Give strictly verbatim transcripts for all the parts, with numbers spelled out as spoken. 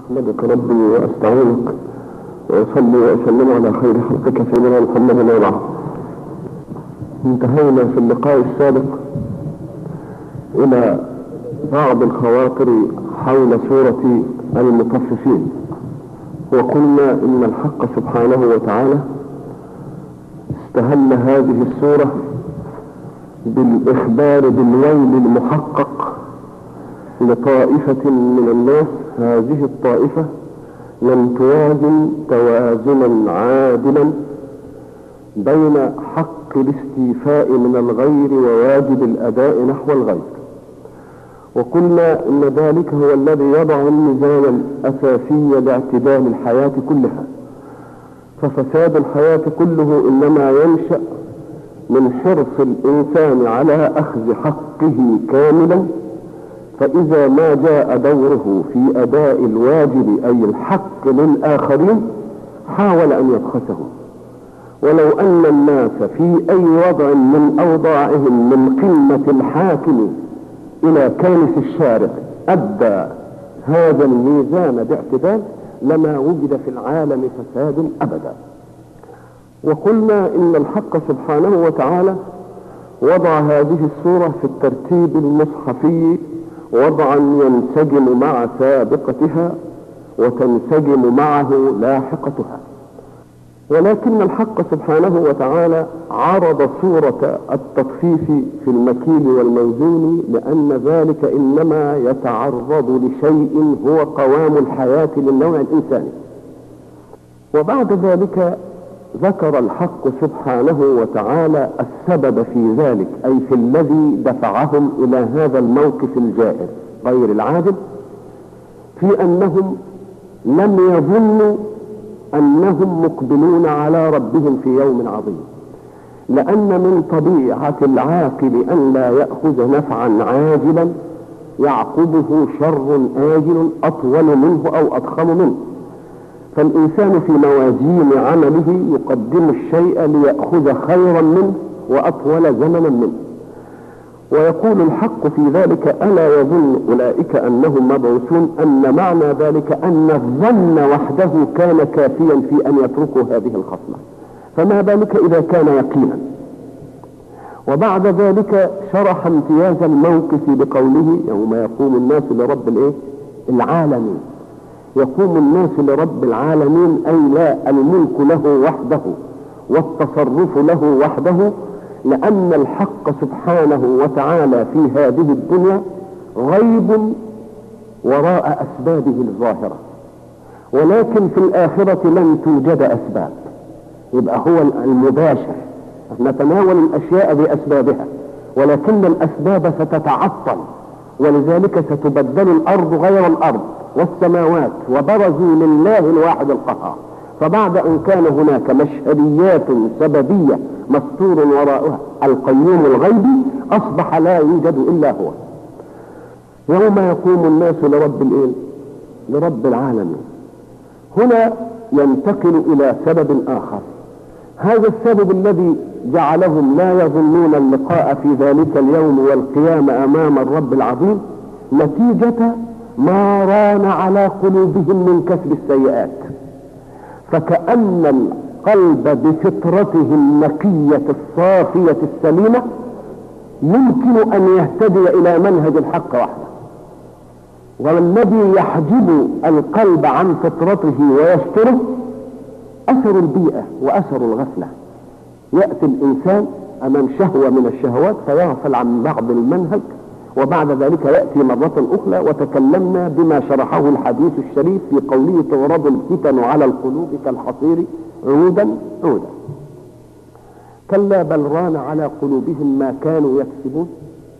أحمدك ربي وأستعينك وأصلي وأسلم على خير خلقك سيدنا محمد وبعد. انتهينا في اللقاء السابق إلى بعض الخواطر حول سورة المطففين، وقلنا إن الحق سبحانه وتعالى استهل هذه السورة بالإخبار بالويل المحقق لطائفة من الناس. هذه الطائفة لم توازن توازنا عادلا بين حق الاستيفاء من الغير وواجب الأداء نحو الغير، وقلنا إن ذلك هو الذي يضع الميزان الأساسي لاعتدال الحياة كلها. ففساد الحياة كله إنما ينشأ من حرص الإنسان على أخذ حقه كاملا، فإذا ما جاء دوره في أداء الواجب أي الحق للآخرين حاول أن يبخسه. ولو أن الناس في أي وضع من أوضاعهم من قمة الحاكم إلى كانس الشارع أدى هذا الميزان باعتدال لما وجد في العالم فساد أبدا. وقلنا إن الحق سبحانه وتعالى وضع هذه السورة في الترتيب المصحفي وضعا ينسجم مع سابقتها وتنسجم معه لاحقتها، ولكن الحق سبحانه وتعالى عرض سورة التطفيف في المكيل والموزون لأن ذلك إنما يتعرض لشيء هو قوام الحياة للنوع الإنساني. وبعد ذلك ذكر الحق سبحانه وتعالى السبب في ذلك، أي في الذي دفعهم إلى هذا الموقف الجائر غير العادل، في أنهم لم يظنوا أنهم مقبلون على ربهم في يوم عظيم، لأن من طبيعة العاقل أن لا يأخذ نفعا عاجلا يعقبه شر آجل أطول منه أو أضخم منه. فالإنسان في موازين عمله يقدم الشيء ليأخذ خيرا منه وأطول زمنا منه. ويقول الحق في ذلك: ألا يظن أولئك أنهم مبعوثون، أن معنى ذلك أن الظن وحده كان كافيا في أن يتركوا هذه الخصمة، فما بالك إذا كان يقينا. وبعد ذلك شرح امتياز الموقف بقوله: يوم يقوم الناس لرب الايه العالمين. يقوم الناس لرب العالمين أي لا الملك له وحده والتصرف له وحده، لأن الحق سبحانه وتعالى في هذه الدنيا غيب وراء أسبابه الظاهرة، ولكن في الآخرة لن توجد أسباب، يبقى هو المباشر. نتناول الأشياء بأسبابها، ولكن الأسباب ستتعطل، ولذلك ستبدل الأرض غير الأرض والسماوات وبرزوا لله الواحد القهار. فبعد أن كان هناك مشهديات سببية مستور وراءها القيوم الغيبي، أصبح لا يوجد إلا هو. يوم يقوم الناس لرب الإيه؟ لرب العالمين. هنا ينتقل إلى سبب آخر. هذا السبب الذي جعلهم لا يظنون اللقاء في ذلك اليوم والقيام أمام الرب العظيم نتيجة ما ران على قلوبهم من كسب السيئات. فكأن القلب بفطرته النقية الصافية السليمة يمكن أن يهتدي إلى منهج الحق وحده، والذي يحجب القلب عن فطرته ويستره أثر البيئة وأثر الغفلة. يأتي الإنسان أمام شهوة من الشهوات فيغفل عن بعض المنهج، وبعد ذلك يأتي مرة أخرى. وتكلمنا بما شرحه الحديث الشريف في قوله: تعرض الفتن على القلوب كالحصير عودا عودا. كلا بل ران على قلوبهم ما كانوا يكسبون،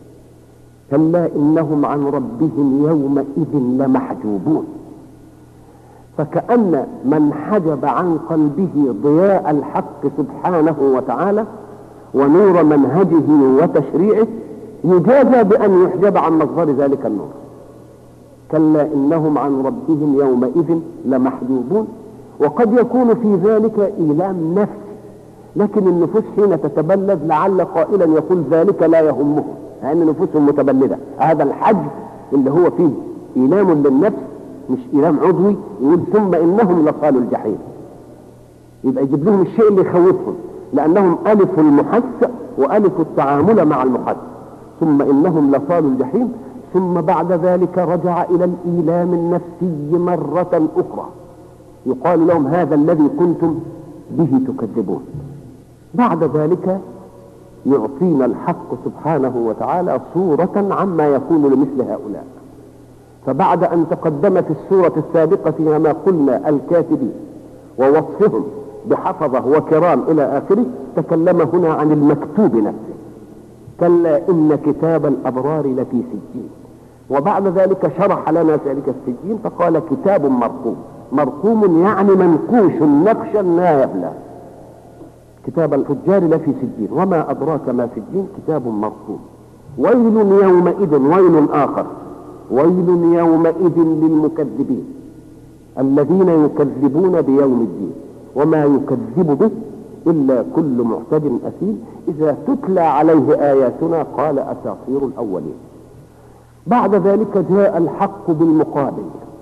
كلا إنهم عن ربهم يومئذ لمحجوبون. فكأن من حجب عن قلبه ضياء الحق سبحانه وتعالى ونور منهجه وتشريعه يجازى بأن يحجب عن مصدر ذلك النور. كلا إنهم عن ربهم يومئذ لمحجوبون. وقد يكون في ذلك إيلام نفسي، لكن النفوس حين تتبلد لعل قائلا يقول ذلك لا يهمهم، لأن نفوسهم متبلدة. هذا الحجب اللي هو فيه إيلام للنفس مش إيلام عضوي، يقول ثم إنهم لصالوا الجحيم، يبقى يجيب لهم الشيء اللي يخوفهم، لأنهم ألفوا المحس وألفوا التعامل مع المحس. ثم إنهم لصالوا الجحيم، ثم بعد ذلك رجع إلى الإيلام النفسي مرة أخرى، يقال لهم هذا الذي كنتم به تكذبون. بعد ذلك يعطينا الحق سبحانه وتعالى صورة عما يكون لمثل هؤلاء. فبعد أن تقدمت السورة السابقة كما قلنا الكاتبين ووصفهم بحفظة وكرام إلى آخره، تكلم هنا عن المكتوب نفسه، كلا إن كتاب الأبرار لفي سجين. وبعد ذلك شرح لنا ذلك السجين فقال كتاب مرقوم. مرقوم يعني منقوش نقشا لا يبلى. كتاب الفجار لفي سجين، وما أدراك ما سجين، كتاب مرقوم. ويل يومئذ، ويل آخر، ويل يومئذ للمكذبين الذين يكذبون بيوم الدين، وما يكذب به إلا كل معتد أثيم إذا تتلى عليه آياتنا قال أساطير الأولين. بعد ذلك جاء الحق بالمقابل،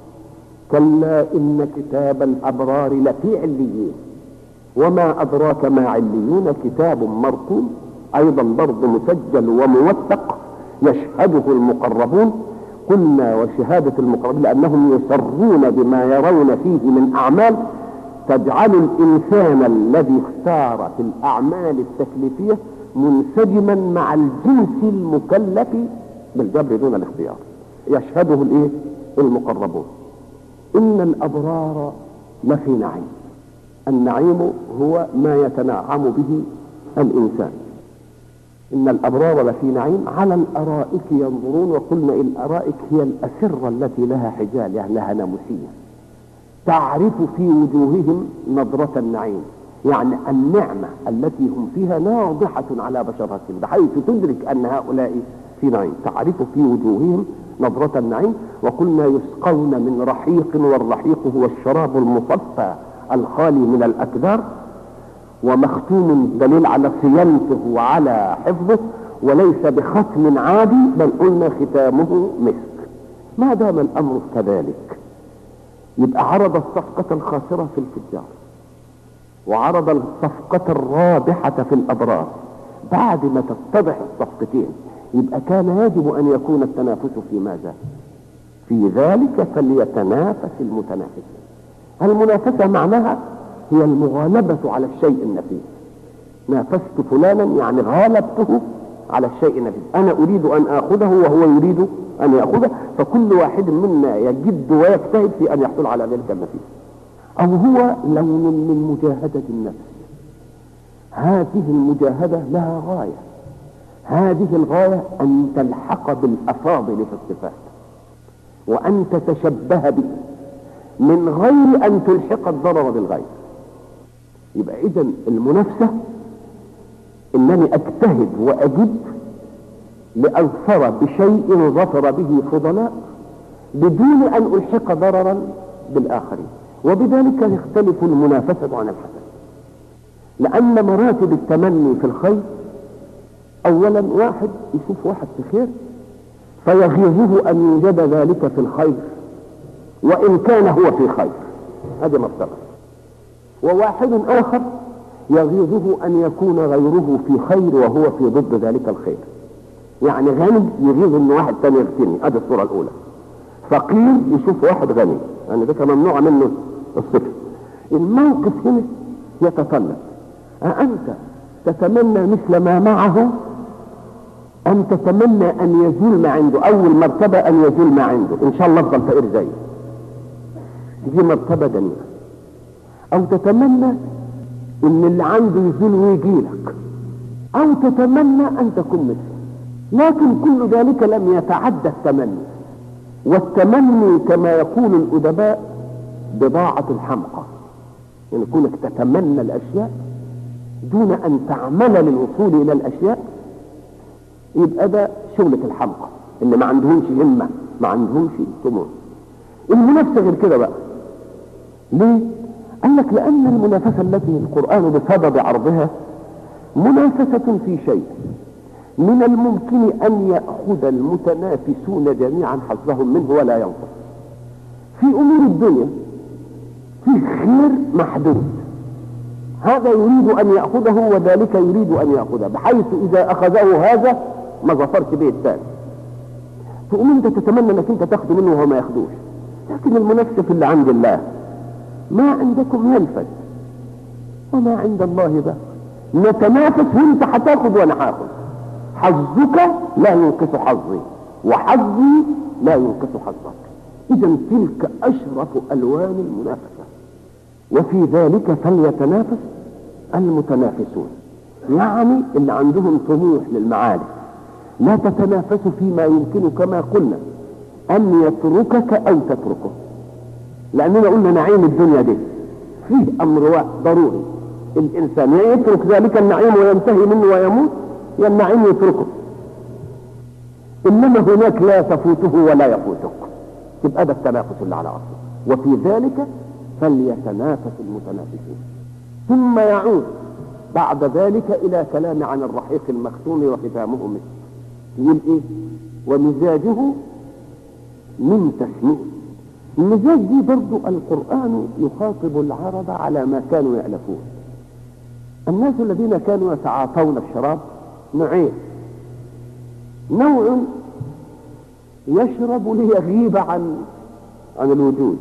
كلا إن كتاب الأبرار لفي عليين، وما أدراك ما عليون، كتاب مرقوم، أيضا برضه مسجل وموثق يشهده المقربون. قلنا وشهادة المقربين لأنهم يسرون بما يرون فيه من أعمال تجعل الإنسان الذي اختار في الأعمال التكليفية منسجما مع الجنس المكلف بالجبر دون الاختيار. يشهده الايه؟ المقربون. إن الأبرار لفي نعيم. النعيم هو ما يتنعم به الإنسان. إن الأبرار لفي نعيم على الأرائك ينظرون. وقلنا الأرائك هي الأسرة التي لها حجال، يعني لها ناموسية، تعرف في وجوههم نظرة النعيم، يعني النعمة التي هم فيها ناضحة على بشرتهم بحيث تدرك أن هؤلاء في نعيم، تعرف في وجوههم نظرة النعيم. وقلنا يسقون من رحيق، والرحيق هو الشراب المصفى الخالي من الأكدار، ومختوم دليل على صيانته وعلى حفظه، وليس بختم عادي، بل قلنا ختامه مسك. ما دام الأمر كذلك يبقى عرض الصفقة الخاسرة في الفجار وعرض الصفقة الرابحة في الأبرار. بعد ما تتضح الصفقتين يبقى كان يجب أن يكون التنافس في ماذا؟ في ذلك فليتنافس المتنافسون. المنافسة معناها هي المغالبة على الشيء النفيس. نافست فلانا يعني غالبته على الشيء النفيس، أنا أريد أن آخذه وهو يريد أن يأخذه، فكل واحد منا يجد ويجتهد في أن يحصل على ذلك النفيس. أو هو لون من مجاهدة النفس. هذه المجاهدة لها غاية، هذه الغاية أن تلحق بالأفاضل في الصفات وأن تتشبه به من غير أن تلحق الضرر بالغير. يبقى إذن المنافسة إنني أجتهد وأجد لأظفر بشيء ظفر به فضلاء بدون أن ألحق ضررا بالآخرين. وبذلك يختلف المنافسة عن الحسد، لأن مراتب التمني في الخير أولا واحد يشوف واحد في خير فيغيظه أن يوجد ذلك في الخير وإن كان هو في خير، هذه مرتبة. وواحد آخر يغيظه أن يكون غيره في خير وهو في ضد ذلك الخير. يعني غني يغيظ أن واحد ثاني يغتني، هذه الصورة الأولى. فقير يشوف واحد غني، يعني ده ممنوع منه الصفر. الموقف هنا يتطلب أأنت تتمنى مثل ما معه أم تتمنى أن يزول ما عنده؟ أول مرتبة أن يزول ما عنده، إن شاء الله أفضل فقير زيه، دي مرتبة دنيا. أو تتمنى إن اللي عنده يزول ويجيلك، أو تتمنى أن تكون مثله. لكن كل ذلك لم يتعدى التمني، والتمني كما يقول الأدباء بضاعة الحمقى، يعني كونك تتمنى الأشياء دون أن تعمل للوصول إلى الأشياء يبقى ده شغلة الحمقى اللي ما عندهمش همة، ما عندهمش طموح. المنافسة غير كده بقى. ليه؟ قال لك لأن المنافسة التي القرآن بسبب عرضها منافسة في شيء من الممكن أن يأخذ المتنافسون جميعا حظهم منه ولا ينقص. في امور الدنيا فيه خير محدود، هذا يريد ان يأخذه وذلك يريد ان يأخذه، بحيث اذا اخذه هذا ما ظفرت به الثاني، تقوم انت تتمنى انك انت تاخده منه وهو ما ياخدوش. لكن المنافسة في اللي عند الله، ما عندكم ينفد وما عند الله باق، نتنافس وانت هتاخد وانا هاخد، حظك لا ينقص حظي وحظي لا ينقص حظك. اذا تلك اشرف الوان المنافسة، وفي ذلك فليتنافس المتنافسون، يعني اللي عندهم طموح للمعالي. لا تتنافسوا فيما يمكن كما قلنا ان يتركك او تتركه، لاننا قلنا نعيم الدنيا دي فيه امر ضروري، الانسان يا يترك ذلك النعيم وينتهي منه ويموت، يا النعيم يتركه، انما هناك لا تفوته ولا يفوتك، تبقى ده التنافس اللي على اصله. وفي ذلك فليتنافس المتنافسون. ثم يعود بعد ذلك الى كلام عن الرحيق المختوم وختامه مسك، يقول ايه؟ ومزاجه من تسنيم. المزاج دي برضو القرآن يخاطب العرب على ما كانوا يألفون. الناس الذين كانوا يتعاطون الشراب نوعين، نوع يشرب ليغيب عن عن الوجود،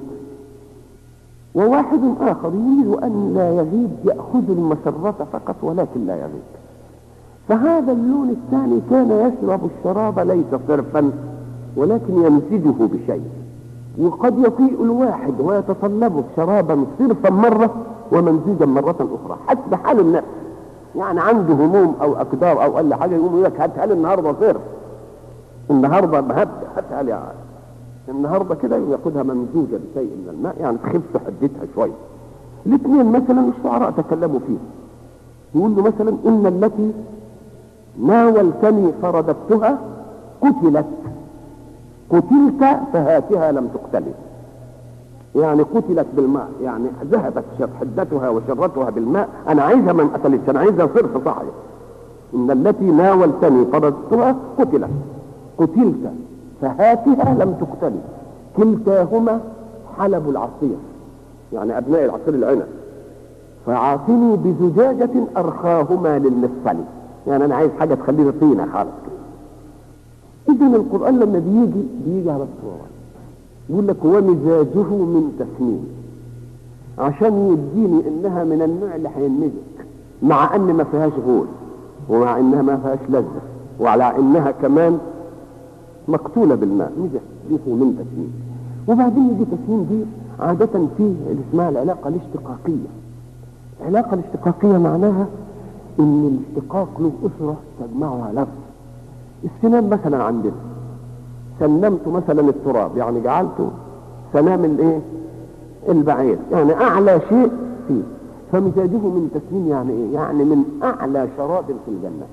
وواحد آخر يريد أن لا يغيب، يأخذ المسرة فقط ولكن لا يغيب. فهذا اللون الثاني كان يشرب الشراب ليس صرفا ولكن يمزجه بشيء، وقد يطيء الواحد ويتطلب شرابا صرفا مرة وممزوجا مرة أخرى حسب حال النفس، يعني عنده هموم أو أقدار أو أي حاجة يقوم يقول لك هاتها لي النهارده صرف، النهارده بهبد هاتها لي يعني النهارده كده، ياخدها ممزوجة بشيء من الماء يعني تخف حدتها شوية. الاثنين مثلا الشعراء تكلموا فيه، يقول له مثلا إن التي ناولتني فرددتها قتلت، قتلت فهاتها لم تقتل، يعني قتلت بالماء، يعني ذهبت حدتها وشرتها بالماء، انا عايزها ما قتلتش، انا عايزها صرف صحيح. ان التي ناولتني فرددتها قتلت، قتلت فهاتها لم تقتل، كلتاهما حلب العصير، يعني ابناء العصير العنب، فعاطني بزجاجة ارخاهما للمفصل، يعني انا عايز حاجة تخليها طينة خالص. اذا القرآن لما بيجي بيجي على الصورة، يقول لك ومزاجه من تسنيم، عشان يديني انها من النوع اللي هينمزج، مع ان ما فيهاش غول، ومع انها ما فيهاش لذة، وعلى انها كمان مقتولة بالماء، مزاجه من تسنيم. وبعدين يجي تسنيم دي عادة فيه اللي اسمها العلاقة الاشتقاقية. العلاقة الاشتقاقية معناها ان الاشتقاق له اسرة تجمعها لفظ. السنام مثلا عندنا سنمت مثلا التراب، يعني جعلته سنام الايه البعير، يعني اعلى شيء فيه. فمزاجه من تسنيم يعني ايه؟ يعني من اعلى شراب في الجنة،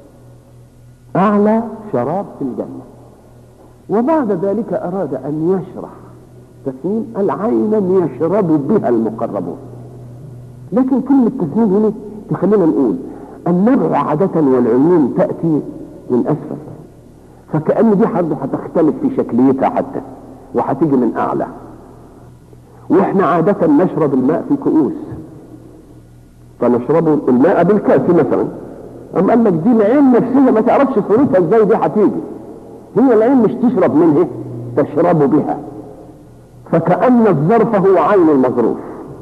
اعلى شراب في الجنة. وبعد ذلك اراد ان يشرح تسنيم العين يشرب بها المقربون. لكن كلمة تسنيم هنا تخلينا نقول النبع عادة والعيون تأتي من اسفل، فكأن دي حرب هتختلف في شكليتها حتى وهتيجي من اعلى. واحنا عادة نشرب الماء في كؤوس، فنشرب الماء بالكاس مثلا، ام قال لك دي العين نفسها ما تعرفش صورتها ازاي دي هتيجي، هي العين مش تشرب منها تشرب بها، فكأن الظرف هو عين المظروف،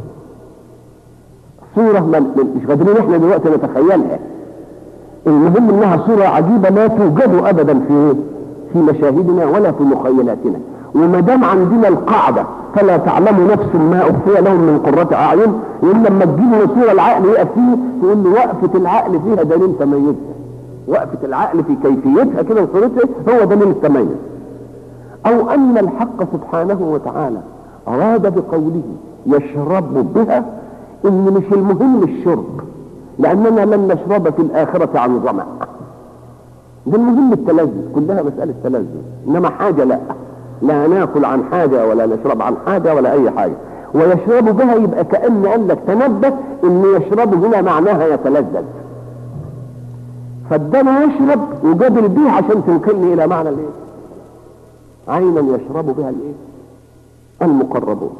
صورة من مش قادرين احنا دلوقتي نتخيلها. المهم انها صورة عجيبة لا توجد ابدا في في مشاهدنا ولا في مخيلاتنا. وما دام عندنا القاعدة فلا تعلم نفس ما اخفي لهم من قرة اعين، يقول لما تجيب صورة العقل يقف فيه تقول له وقفة العقل فيها دليل تميزها، وقفة العقل في كيفيتها كده وصورتها هو دليل التميز. او ان الحق سبحانه وتعالى اراد بقوله يشرب بها ان مش المهم الشرب، لاننا لن نشرب في الاخرة عن ظمأ، ده المهم التلذذ، كلها مسألة تلذذ، انما حاجة لا لا ناكل عن حاجة ولا نشرب عن حاجة ولا اي حاجة. ويشرب بها يبقى كأن قال لك تنبه ان يشرب هنا معناها يتلذذ، فادانا يشرب وجاب البيه عشان تنقلني الى معنى الايه؟ عينا يشرب بها الايه؟ المقربون.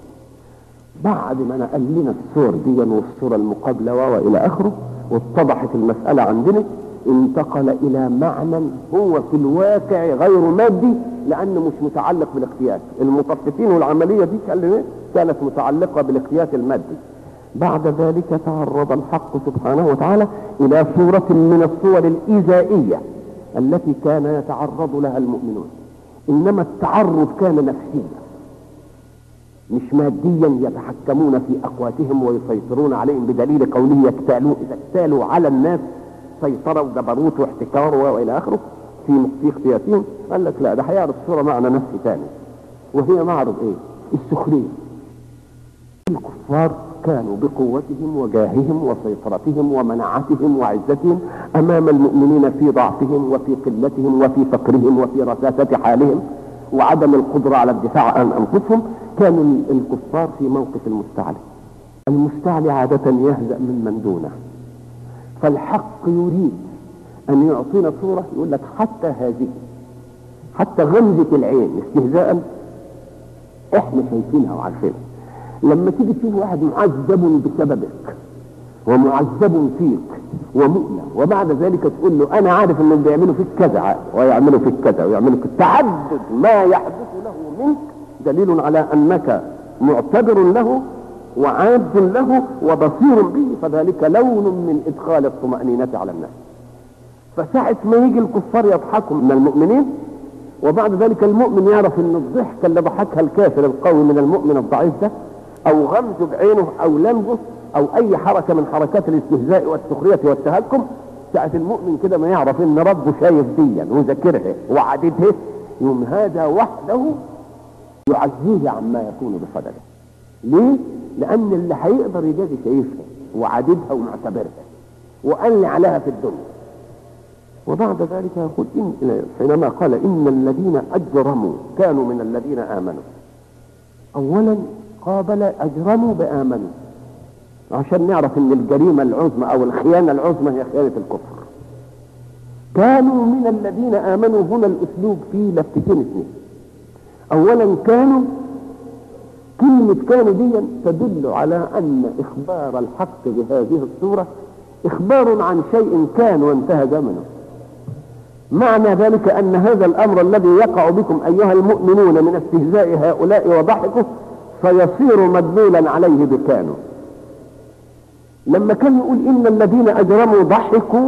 بعد ما نقل لنا الصور دي والصورة المقابلة والى اخره واتضحت المسألة عندنا، انتقل الى معنى هو في الواقع غير مادي لانه مش متعلق بالاقتياس. المطففين والعملية دي كانت متعلقة بالاقتياس المادي. بعد ذلك تعرض الحق سبحانه وتعالى الى صورة من الصور الايذائية التي كان يتعرض لها المؤمنون، انما التعرض كان نفسيا مش ماديا يتحكمون في اقواتهم ويسيطرون عليهم بدليل قوله يكتالوا اذا اكتالوا على الناس سيطرة وجبروت واحتكار والى اخره في في اقتياسهم. قال لك لا، ده هيعرض صورة معنى نفسي ثاني، وهي معرض ايه؟ السخرية. الكفار كانوا بقوتهم وجاههم وسيطرتهم ومناعتهم وعزتهم امام المؤمنين في ضعفهم وفي قلتهم وفي فقرهم وفي رساسة حالهم وعدم القدرة على الدفاع عن انفسهم. كانوا الكفار في موقف المستعلي. المستعلي عادة يهزأ من من دونه، فالحق يريد ان يعطينا صورة يقول لك حتى هذه، حتى غمزة العين استهزاء احنا شايفينها وعارفينها. لما تيجي تشوف واحد معذب بسببك ومعذب فيك ومؤلم وبعد ذلك تقول له انا عارف انهم بيعملوا فيك كذا ويعملوا فيك كذا ويعملوا فيك، تعدد ما يحدث له منك دليل على انك معتبر له وعاد له وبصير به، فذلك لون من ادخال الطمأنينة على الناس. فساعة ما يجي الكفار يضحكوا من المؤمنين وبعد ذلك المؤمن يعرف ان الضحكة اللي ضحكها الكافر القوي من المؤمن الضعيف ده او غمزه بعينه او لمزه او اي حركة من حركات الاستهزاء والسخرية والتهكم، ساعة المؤمن كده ما يعرف ان ربه شايف ديا وذاكرها وعددها، يوم هذا وحده يعزيه عما يكون بصدده. ليه؟ لان اللي هيقدر يجازي شايفها وعددها ومعتبرها وقال لي عليها في الدنيا. وبعد ذلك يقول إن حينما قال ان الذين اجرموا كانوا من الذين امنوا، اولا قابل اجرموا بامنوا عشان نعرف ان الجريمة العظمى او الخيانة العظمى هي خيانة الكفر. كانوا من الذين امنوا، هنا الاسلوب فيه لفتين اثنين. اولا كانوا، كلمة كانوا دي تدل على ان اخبار الحق بهذه الصورة اخبار عن شيء كان وانتهى زمنه. معنى ذلك ان هذا الامر الذي يقع بكم ايها المؤمنون من استهزاء هؤلاء وضحكه سيصير مدلولا عليه بكانوا. لما كان يقول ان الذين اجرموا ضحكوا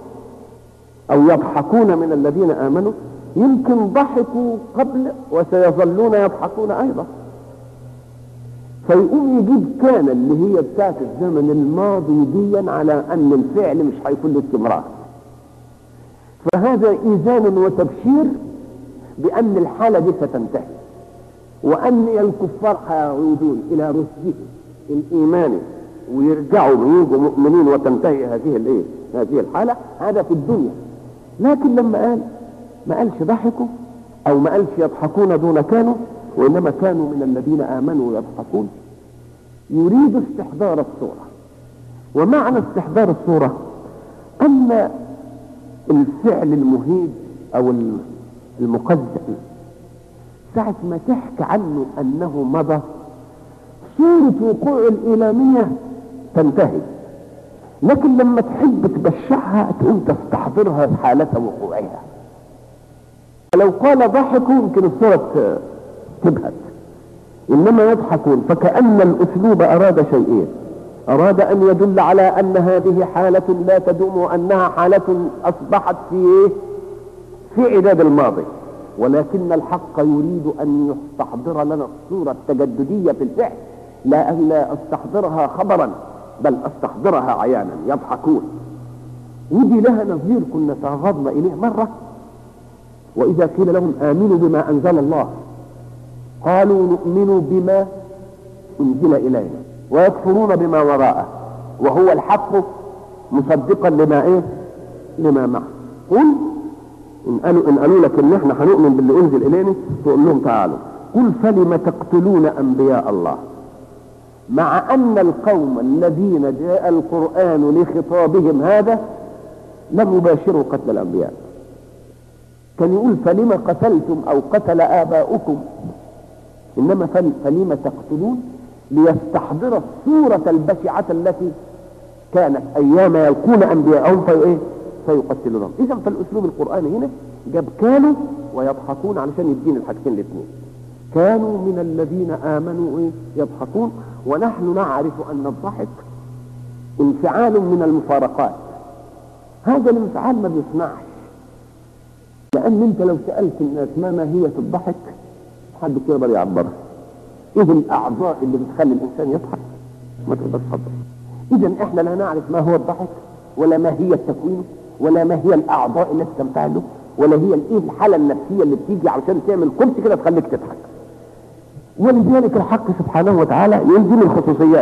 او يضحكون من الذين امنوا، يمكن ضحكوا قبل وسيظلون يضحكون ايضا، فيقوم يجيب كان اللي هي بتاعت الزمن الماضي ديا على ان الفعل مش هيكون له استمرار. فهذا ايذان وتبشير بان الحالة دي ستنتهي وان الكفار هيعودون الى رشدهم الايماني ويرجعوا ويجوا مؤمنين وتنتهي هذه الايه هذه الحالة. هذا في الدنيا. لكن لما قال ما قالش ضحكوا او ما قالش يضحكون دون كانوا، وانما كانوا من الذين امنوا يضحكون، يريد استحضار الصورة. ومعنى استحضار الصورة ان الفعل المهيج او المقدم ساعة ما تحكي عنه انه مضى، صورة وقوع الإيلامية تنتهي، لكن لما تحب تبشعها تقوم تستحضرها حالة وقوعها. لو قال ضحكوا يمكن الصورة تبهت، إنما يضحكون فكأن الأسلوب أراد شيئين. أراد أن يدل على أن هذه حالة لا تدوم وأنها حالة أصبحت في في عداد الماضي، ولكن الحق يريد أن يستحضر لنا الصورة التجددية في الفعل، لا أن لا أستحضرها خبرا بل أستحضرها عيانا. يضحكون ودي لها نظير كنا تعرضنا إليه مرة. وإذا قيل لهم آمنوا بما أنزل الله قالوا نؤمن بما أنزل إلينا ويكفرون بما وراءه وهو الحق مصدقا لما إيه لما معه. قل إن قالوا, إن قالوا لك إن إحنا هنؤمن باللي أنزل إلينا تقول لهم تعالوا قل فلم تقتلون أنبياء الله، مع أن القوم الذين جاء القرآن لخطابهم هذا لم يباشروا قتل الأنبياء. كان يقول فلم قتلتم أو قتل آباؤكم إنما فلم تقتلون ليستحضر الصورة البشعة التي كانت أيام يلقون أنبياءهم في إيه؟ فيقتلونهم. إذا فالأسلوب القرآني هنا جاب كانوا ويضحكون علشان يدين الحاجتين الاثنين. كانوا من الذين آمنوا إيه؟ يضحكون. ونحن نعرف أن الضحك انفعال من المفارقات. هذا الانفعال ما بيصنعش، لأن أنت لو سألت الناس ما ماهية الضحك حد يقدر يعبرها. إيه الأعضاء اللي بتخلي الإنسان يضحك؟ ما تقدرش تحضر. إذا إحنا لا نعرف ما هو الضحك، ولا ما هي تكوينه، ولا ما هي الأعضاء التي تنفعل له، ولا هي إيه الحالة النفسية اللي بتيجي علشان تعمل كرسي كده تخليك تضحك. ولذلك الحق سبحانه وتعالى يلزم الخصوصيات،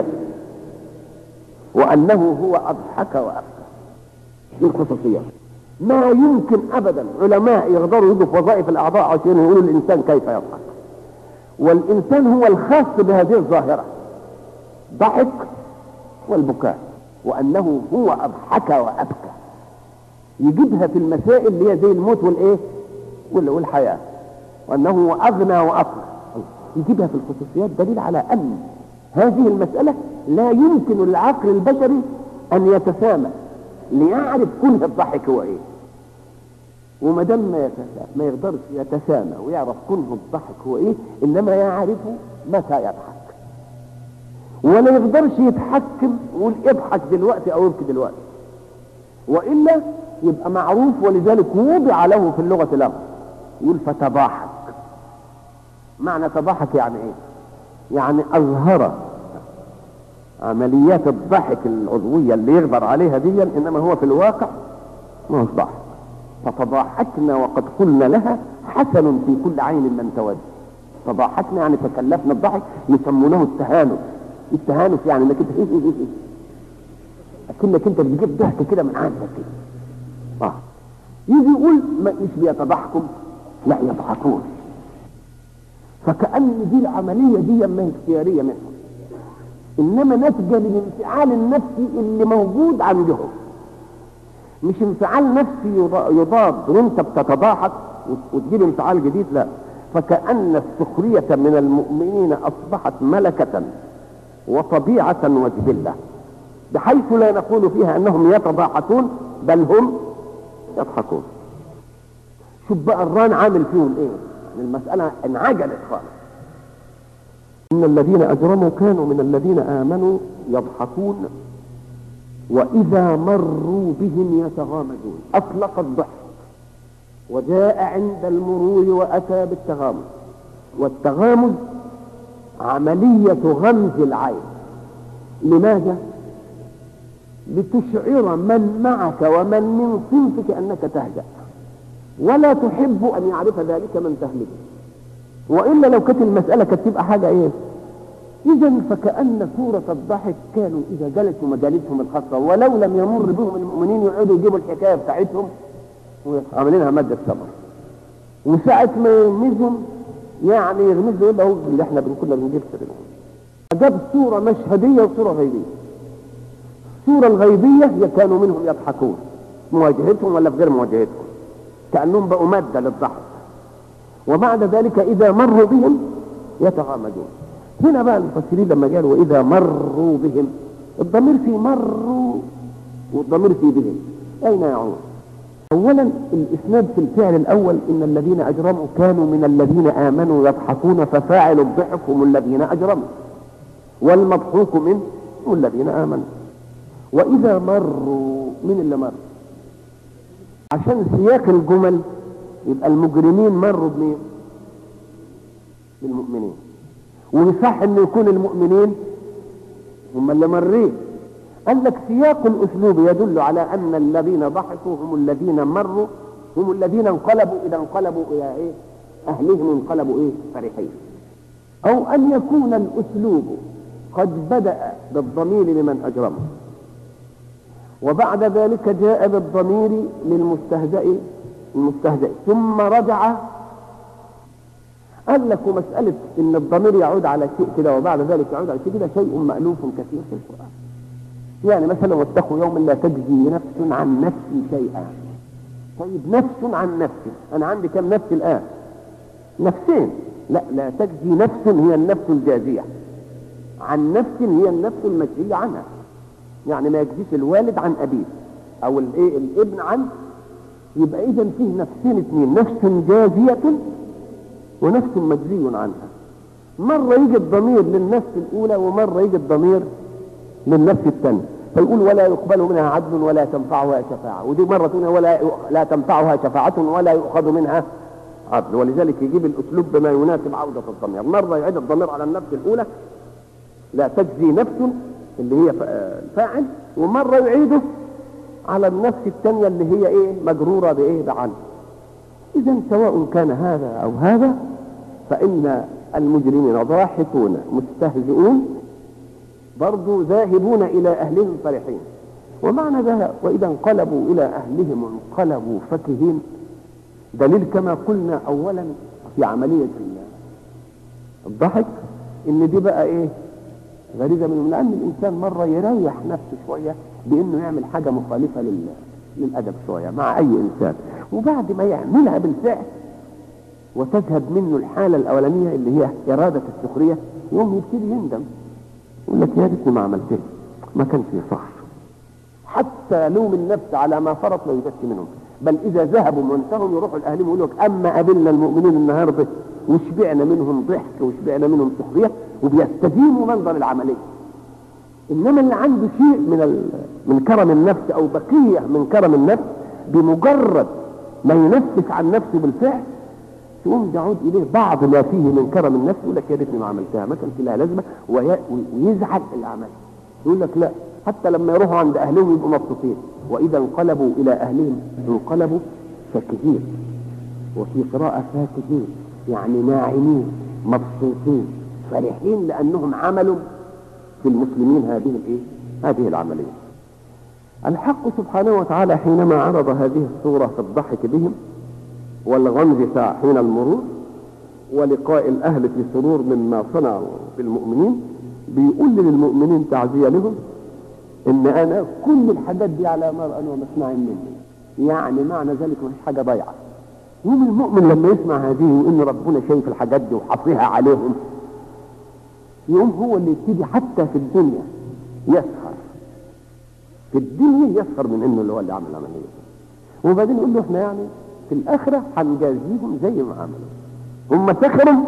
وأنه هو أضحك وأبكى. الخصوصيات ما يمكن أبدا علماء يقدروا يجوا في وظائف الأعضاء عشان يقولوا الإنسان كيف يضحك. والإنسان هو الخاص بهذه الظاهرة، ضحك والبكاء، وأنه هو أضحك وأبكى. يجيبها في المسائل اللي هي زي الموت والإيه والحياة، وأنه هو أغنى وأفقر. يجيبها في الخصوصيات دليل على أن هذه المسألة لا يمكن للعقل البشري أن يتسامى ليعرف كنه الضحك هو إيه. وما دام ما, ما يقدرش يتسامى ويعرف كنه الضحك هو إيه، إنما يعرف متى يضحك. ولا يقدرش يتحكم ويقول اضحك دلوقتي أو ابكي دلوقتي، وإلا يبقى معروف. ولذلك وضع له في اللغة لفظ يقول فتضاحك. معنى تضاحك يعني ايه؟ يعني اظهر عمليات الضحك العضوية اللي يقدر عليها دي، انما هو في الواقع ما هوش ضحك. فتضاحكنا وقد قلنا لها حسن في كل عين من تود. تضاحكنا يعني تكلفنا الضحك، يسمونه التهانف. التهانف يعني انك انت ايه ايه ايه اكنك انت بتجيب ضحك كده من عندك كده. اه يجي يقول مش بيتضحكوا، لا يضحكون. فكأن دي العملية دي ما هي اختيارية منهم، إنما ناتجة من الانفعال النفسي اللي موجود عندهم. مش انفعال نفسي يضاد وانت بتتضاحك وتجيب انفعال جديد، لا. فكأن السخرية من المؤمنين أصبحت ملكة وطبيعة وجبلة، بحيث لا نقول فيها أنهم يتضاحكون بل هم يضحكون. شوف بقى الران عامل فيهم ايه، المسألة انعجلت خالص. إن الذين أجرموا كانوا من الذين آمنوا يضحكون وإذا مروا بهم يتغامزون. أطلق الضحك وجاء عند المرور وأتى بالتغامز. والتغامز عملية غمز العين. لماذا؟ لتشعر من معك ومن من صنفك أنك تهجأ، ولا تحب أن يعرف ذلك من تهلك. وإلا لو كانت المسألة كانت تبقى حاجة إيه؟ إذا فكأن سورة الضحك كانوا إذا جلسوا مجالسهم الخاصة ولو لم يمر بهم المؤمنين يقعدوا يجيبوا الحكاية بتاعتهم وعاملينها مادة سمر. وساعة ما يغمزهم يعني يغمزوا يقول له اللي احنا كنا بنجيب سرنا. جاب صورة مشهدية وصورة غيبية. الصورة الغيبية كانوا منهم يضحكون مواجهتهم ولا في غير مواجهتهم، كأنهم بقوا مادة للضحك. وبعد ذلك إذا مروا بهم يتغامزون. هنا بقى المفسرين لما قالوا وإذا مروا بهم، الضمير في مروا والضمير في بهم أين يعود؟ أولا الإسناد في الفعل الأول إن الذين أجرموا كانوا من الذين آمنوا يضحكون، ففاعل الضحك هم الذين أجرموا، والمضحوك منهم الذين آمنوا. وإذا مروا، من اللي مر؟ عشان سياق الجمل يبقى المجرمين مروا بمين؟ بالمؤمنين. ويصح انه يكون المؤمنين هم اللي مرين. قال لك سياق الاسلوب يدل على ان الذين ضحكوا هم الذين مروا، هم الذين انقلبوا اذا انقلبوا الى ايه؟ اهلهم انقلبوا ايه؟ فرحين. او ان يكون الاسلوب قد بدأ بالضمير لمن اجرمه وبعد ذلك جاء بالضمير للمستهزئ المستهزئ ثم رجع. قال لك مسألة ان الضمير يعود على شيء كده وبعد ذلك يعود على شيء كده شيء مألوف كثير في القرآن. يعني مثلا واتقوا يوما لا تجزي نفس عن نفس شيئا. طيب نفس عن نفس، انا عندي كم نفس الآن؟ نفسين. لا، لا تجزي نفس هي النفس الجازية عن نفس هي النفس المجزية عنها. يعني ما يجزيش الوالد عن أبيه أو الايه الابن عن، يبقى إذا فيه نفسين اثنين، نفس جازية ونفس مجزي عنها. مرة يجي الضمير للنفس الأولى ومرة يجي الضمير للنفس الثانية، فيقول ولا يقبل منها عدل ولا تنفعها شفاعة، ودي مرة تقول ولا لا تنفعها شفاعة ولا يؤخذ منها عدل، ولذلك يجيب الأسلوب بما يناسب عودة الضمير. مرة يعيد الضمير على النفس الأولى لا تجزي نفس اللي هي الفاعل، ومرة يعيده على النفس الثانية اللي هي ايه مجرورة بايه بعن. إذا سواء كان هذا أو هذا فإن المجرمين ضاحكون مستهزئون برضو ذاهبون إلى أهلهم فرحين. ومعنى ذا وإذا انقلبوا إلى أهلهم انقلبوا فكهين، دليل كما قلنا أولا في عملية الضحك إن دي بقى إيه غريزة منهم، لأن الإنسان مرة يريح نفسه شوية بإنه يعمل حاجة مخالفة للأدب شوية مع أي إنسان، وبعد ما يعملها بالفعل وتذهب منه الحالة الأولانية اللي هي إرادة السخرية، يوم يبتدي يندم يقول لك يا ريتني ما عملتها، ما كانش صح. حتى لوم النفس على ما فرط لا يبكي منهم، بل إذا ذهبوا وانتهوا يروحوا لأهلهم يقولوا لك أما قابلنا المؤمنين النهارده وشبعنا منهم ضحك وشبعنا منهم سخرية، وبيستديموا منظر العملية. إنما اللي عنده شيء من من كرم النفس أو بقية من كرم النفس بمجرد ما ينفس عن نفسه بالفعل تقوم تعود إليه بعض ما فيه من كرم النفس، يقول لك يا ريتني ما عملتها، ما كانش لها لازمة، ويزعل العمل. يقول لك لا، حتى لما يروحوا عند أهلهم يبقوا مبسوطين. وإذا انقلبوا إلى أهلهم انقلبوا فاكهين، وفي قراءة فاكهين يعني ناعمين مبسوطين فرحين لأنهم عملوا في المسلمين هذه الايه هذه العملية. الحق سبحانه وتعالى حينما عرض هذه الصورة في الضحك بهم والغمز حين المرور ولقاء الأهل في سرور مما صنعوا بالمؤمنين، بيقول للمؤمنين تعزية لهم إن أنا كل الحاجات دي على مرأى ومسمع مني، يعني معنى ذلك مفيش حاجة ضايعة. يوم المؤمن لما يسمع هذه وإن ربنا شايف الحاجات دي وحصيها عليهم، يوم هو اللي يبتدي حتى في الدنيا يسخر، في الدنيا يسخر من إنه اللي هو اللي عمل العملية، وبعدين يقول له إحنا يعني في الآخرة هنجازيهم زي ما عملوا. هم سخروا،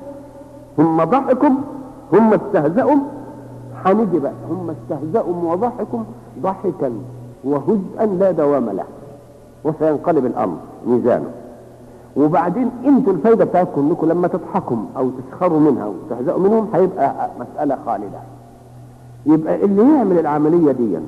هم ضحكوا، هم استهزأوا، هنيجي بقى هم استهزأوا وضحكوا ضحكا وهزءا لا دوام له، وسينقلب الأمر ميزانه. وبعدين انتوا الفايدة بتاعتكم انكم لما تضحكوا او تسخروا منها وتهزأوا منهم هيبقى مسألة خالدة. يبقى اللي يعمل العملية دي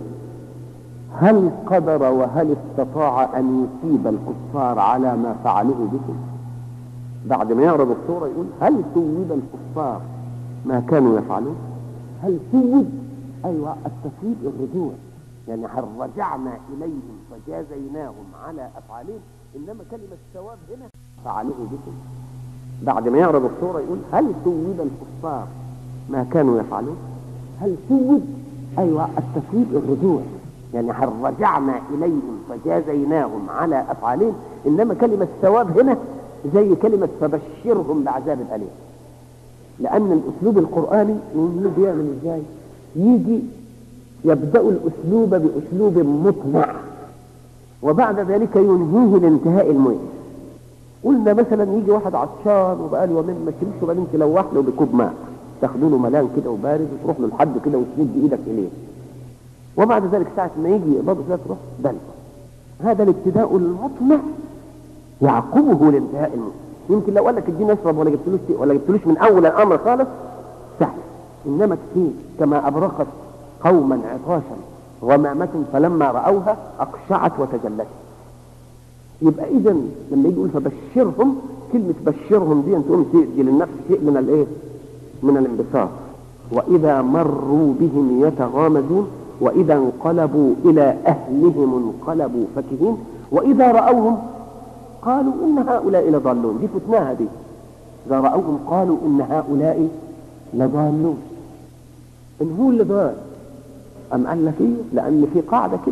هل قدر وهل استطاع ان يصيب الكفار على ما فعلوه بكم؟ بعد ما يعرض الصورة يقول هل ثوب الكفار ما كانوا يفعلون؟ هل ثوب؟ ايوه التثويب الرجوع، يعني هل رجعنا اليهم فجازيناهم على افعالهم، انما كلمة ثواب هنا فعلوه بكم. بعد ما يعرض الصورة يقول هل ثوب الكفار ما كانوا يفعلون؟ هل ثوب؟ ايوه التثويب الرجوع، يعني هل رجعنا اليهم فجازيناهم على افعالهم، انما كلمة ثواب هنا زي كلمة فبشرهم بعذاب أليم. لأن الأسلوب القرآني بيعمل إزاي؟ يجي يبدأ الأسلوب بأسلوب مطمع وبعد ذلك ينهيه لانتهاء الميت. قلنا مثلا يجي واحد عطشان وبقى له يومين ما شربش، وبعدين تلوح له بكوب ماء، تاخدوا له ملان كده وبارد وتروح له لحد كده وتمد ايدك اليه، وبعد ذلك ساعة ما يجي يقبضه كده تروح بل. هذا الابتداء المطمع يعقبه لانتهاء الموت. يمكن لو قال لك اديني اشرب ولا جبتلوش ولا جبتلوش من اول الامر خالص سهل، انما كتير كما ابرقت قوما عطاشا غمامة فلما راوها اقشعت وتجلت. يبقى اذا لما يجي يقول فبشرهم، كلمه بشرهم دي تقوم تدي للنفس شيء من الايه؟ من الانبساط. واذا مروا بهم يتغامزون واذا انقلبوا الى اهلهم انقلبوا فكهين واذا راوهم قالوا إن هؤلاء لضالون. دي فتناها دي، إذا رأوهم قالوا إن هؤلاء لضالون. إن هو اللي ضال أم قال لك إيه؟ لأن في قاعدة كده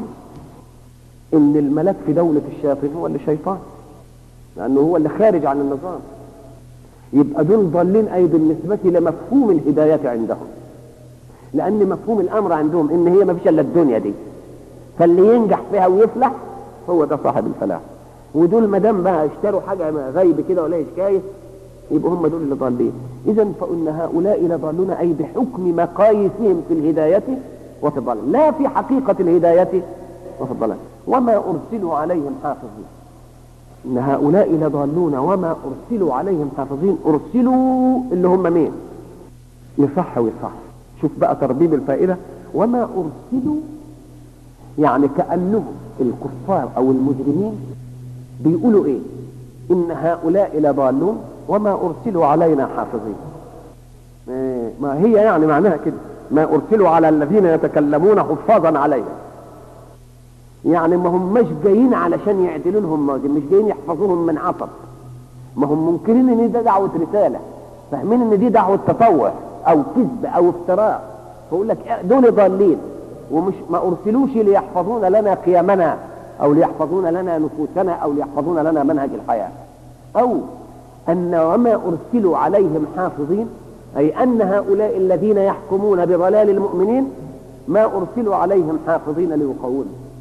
إن الملك في دولة الشياطين هو اللي شيطان، لأنه هو اللي خارج عن النظام. يبقى دول ضالين أي بالنسبة لمفهوم الهداية عندهم، لأن مفهوم الأمر عندهم إن هي ما فيش إلا الدنيا دي، فاللي ينجح فيها ويفلح هو ده صاحب الفلاح. ودول ما دام بقى اشتروا حاجة غيب كده ولا حكاية يبقى هم دول اللي ضالين. إذا فإن هؤلاء لضالون أي بحكم مقاييسهم في الهداية وفي الضلال، لا في حقيقة الهداية وفي الضلال. وما أرسلوا عليهم حافظين، إن هؤلاء لضالون وما أرسلوا عليهم حافظين. أرسلوا اللي هم مين؟ يصح ويصح. شوف بقى تربيب الفائدة. وما أرسلوا يعني كأنهم الكفار أو المجرمين بيقولوا إيه؟ إن هؤلاء لضالون وما أرسلوا علينا حافظين. إيه ما هي يعني معناها كده، ما أرسلوا على الذين يتكلمون حفاظا عليهم، يعني ما هم مش جايين علشان يعدلوا لهم، مش جايين يحفظوهم من عطب، ما هم منكرين ان ده دعوة رسالة، فاهمين ان دي دعوة تطوع او كذب او افتراء، فيقول لك دول ضالين ومش ما ارسلوش ليحفظون لنا قيمنا او ليحفظون لنا نفوسنا او ليحفظون لنا منهج الحياة، او ان وما ارسلوا عليهم حافظين اي ان هؤلاء الذين يحكمون بضلال المؤمنين ما ارسلوا عليهم حافظين ليقوموا،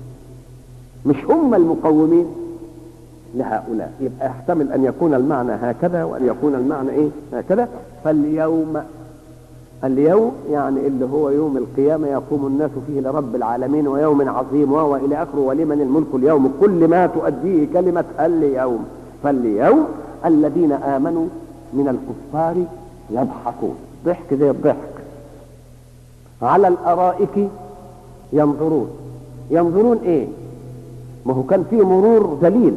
مش هم المقومين لهؤلاء. يبقى يحتمل ان يكون المعنى هكذا وان يكون المعنى ايه هكذا. فاليوم، اليوم يعني اللي هو يوم القيامة يقوم الناس فيه لرب العالمين ويوم عظيم وهو الى اخره ولمن الملك اليوم، كل ما تؤديه كلمة اليوم. فاليوم الذين امنوا من الكفار يضحكون ضحك زي الضحك، على الارائك ينظرون. ينظرون ايه؟ ما هو كان فيه مرور ذليل،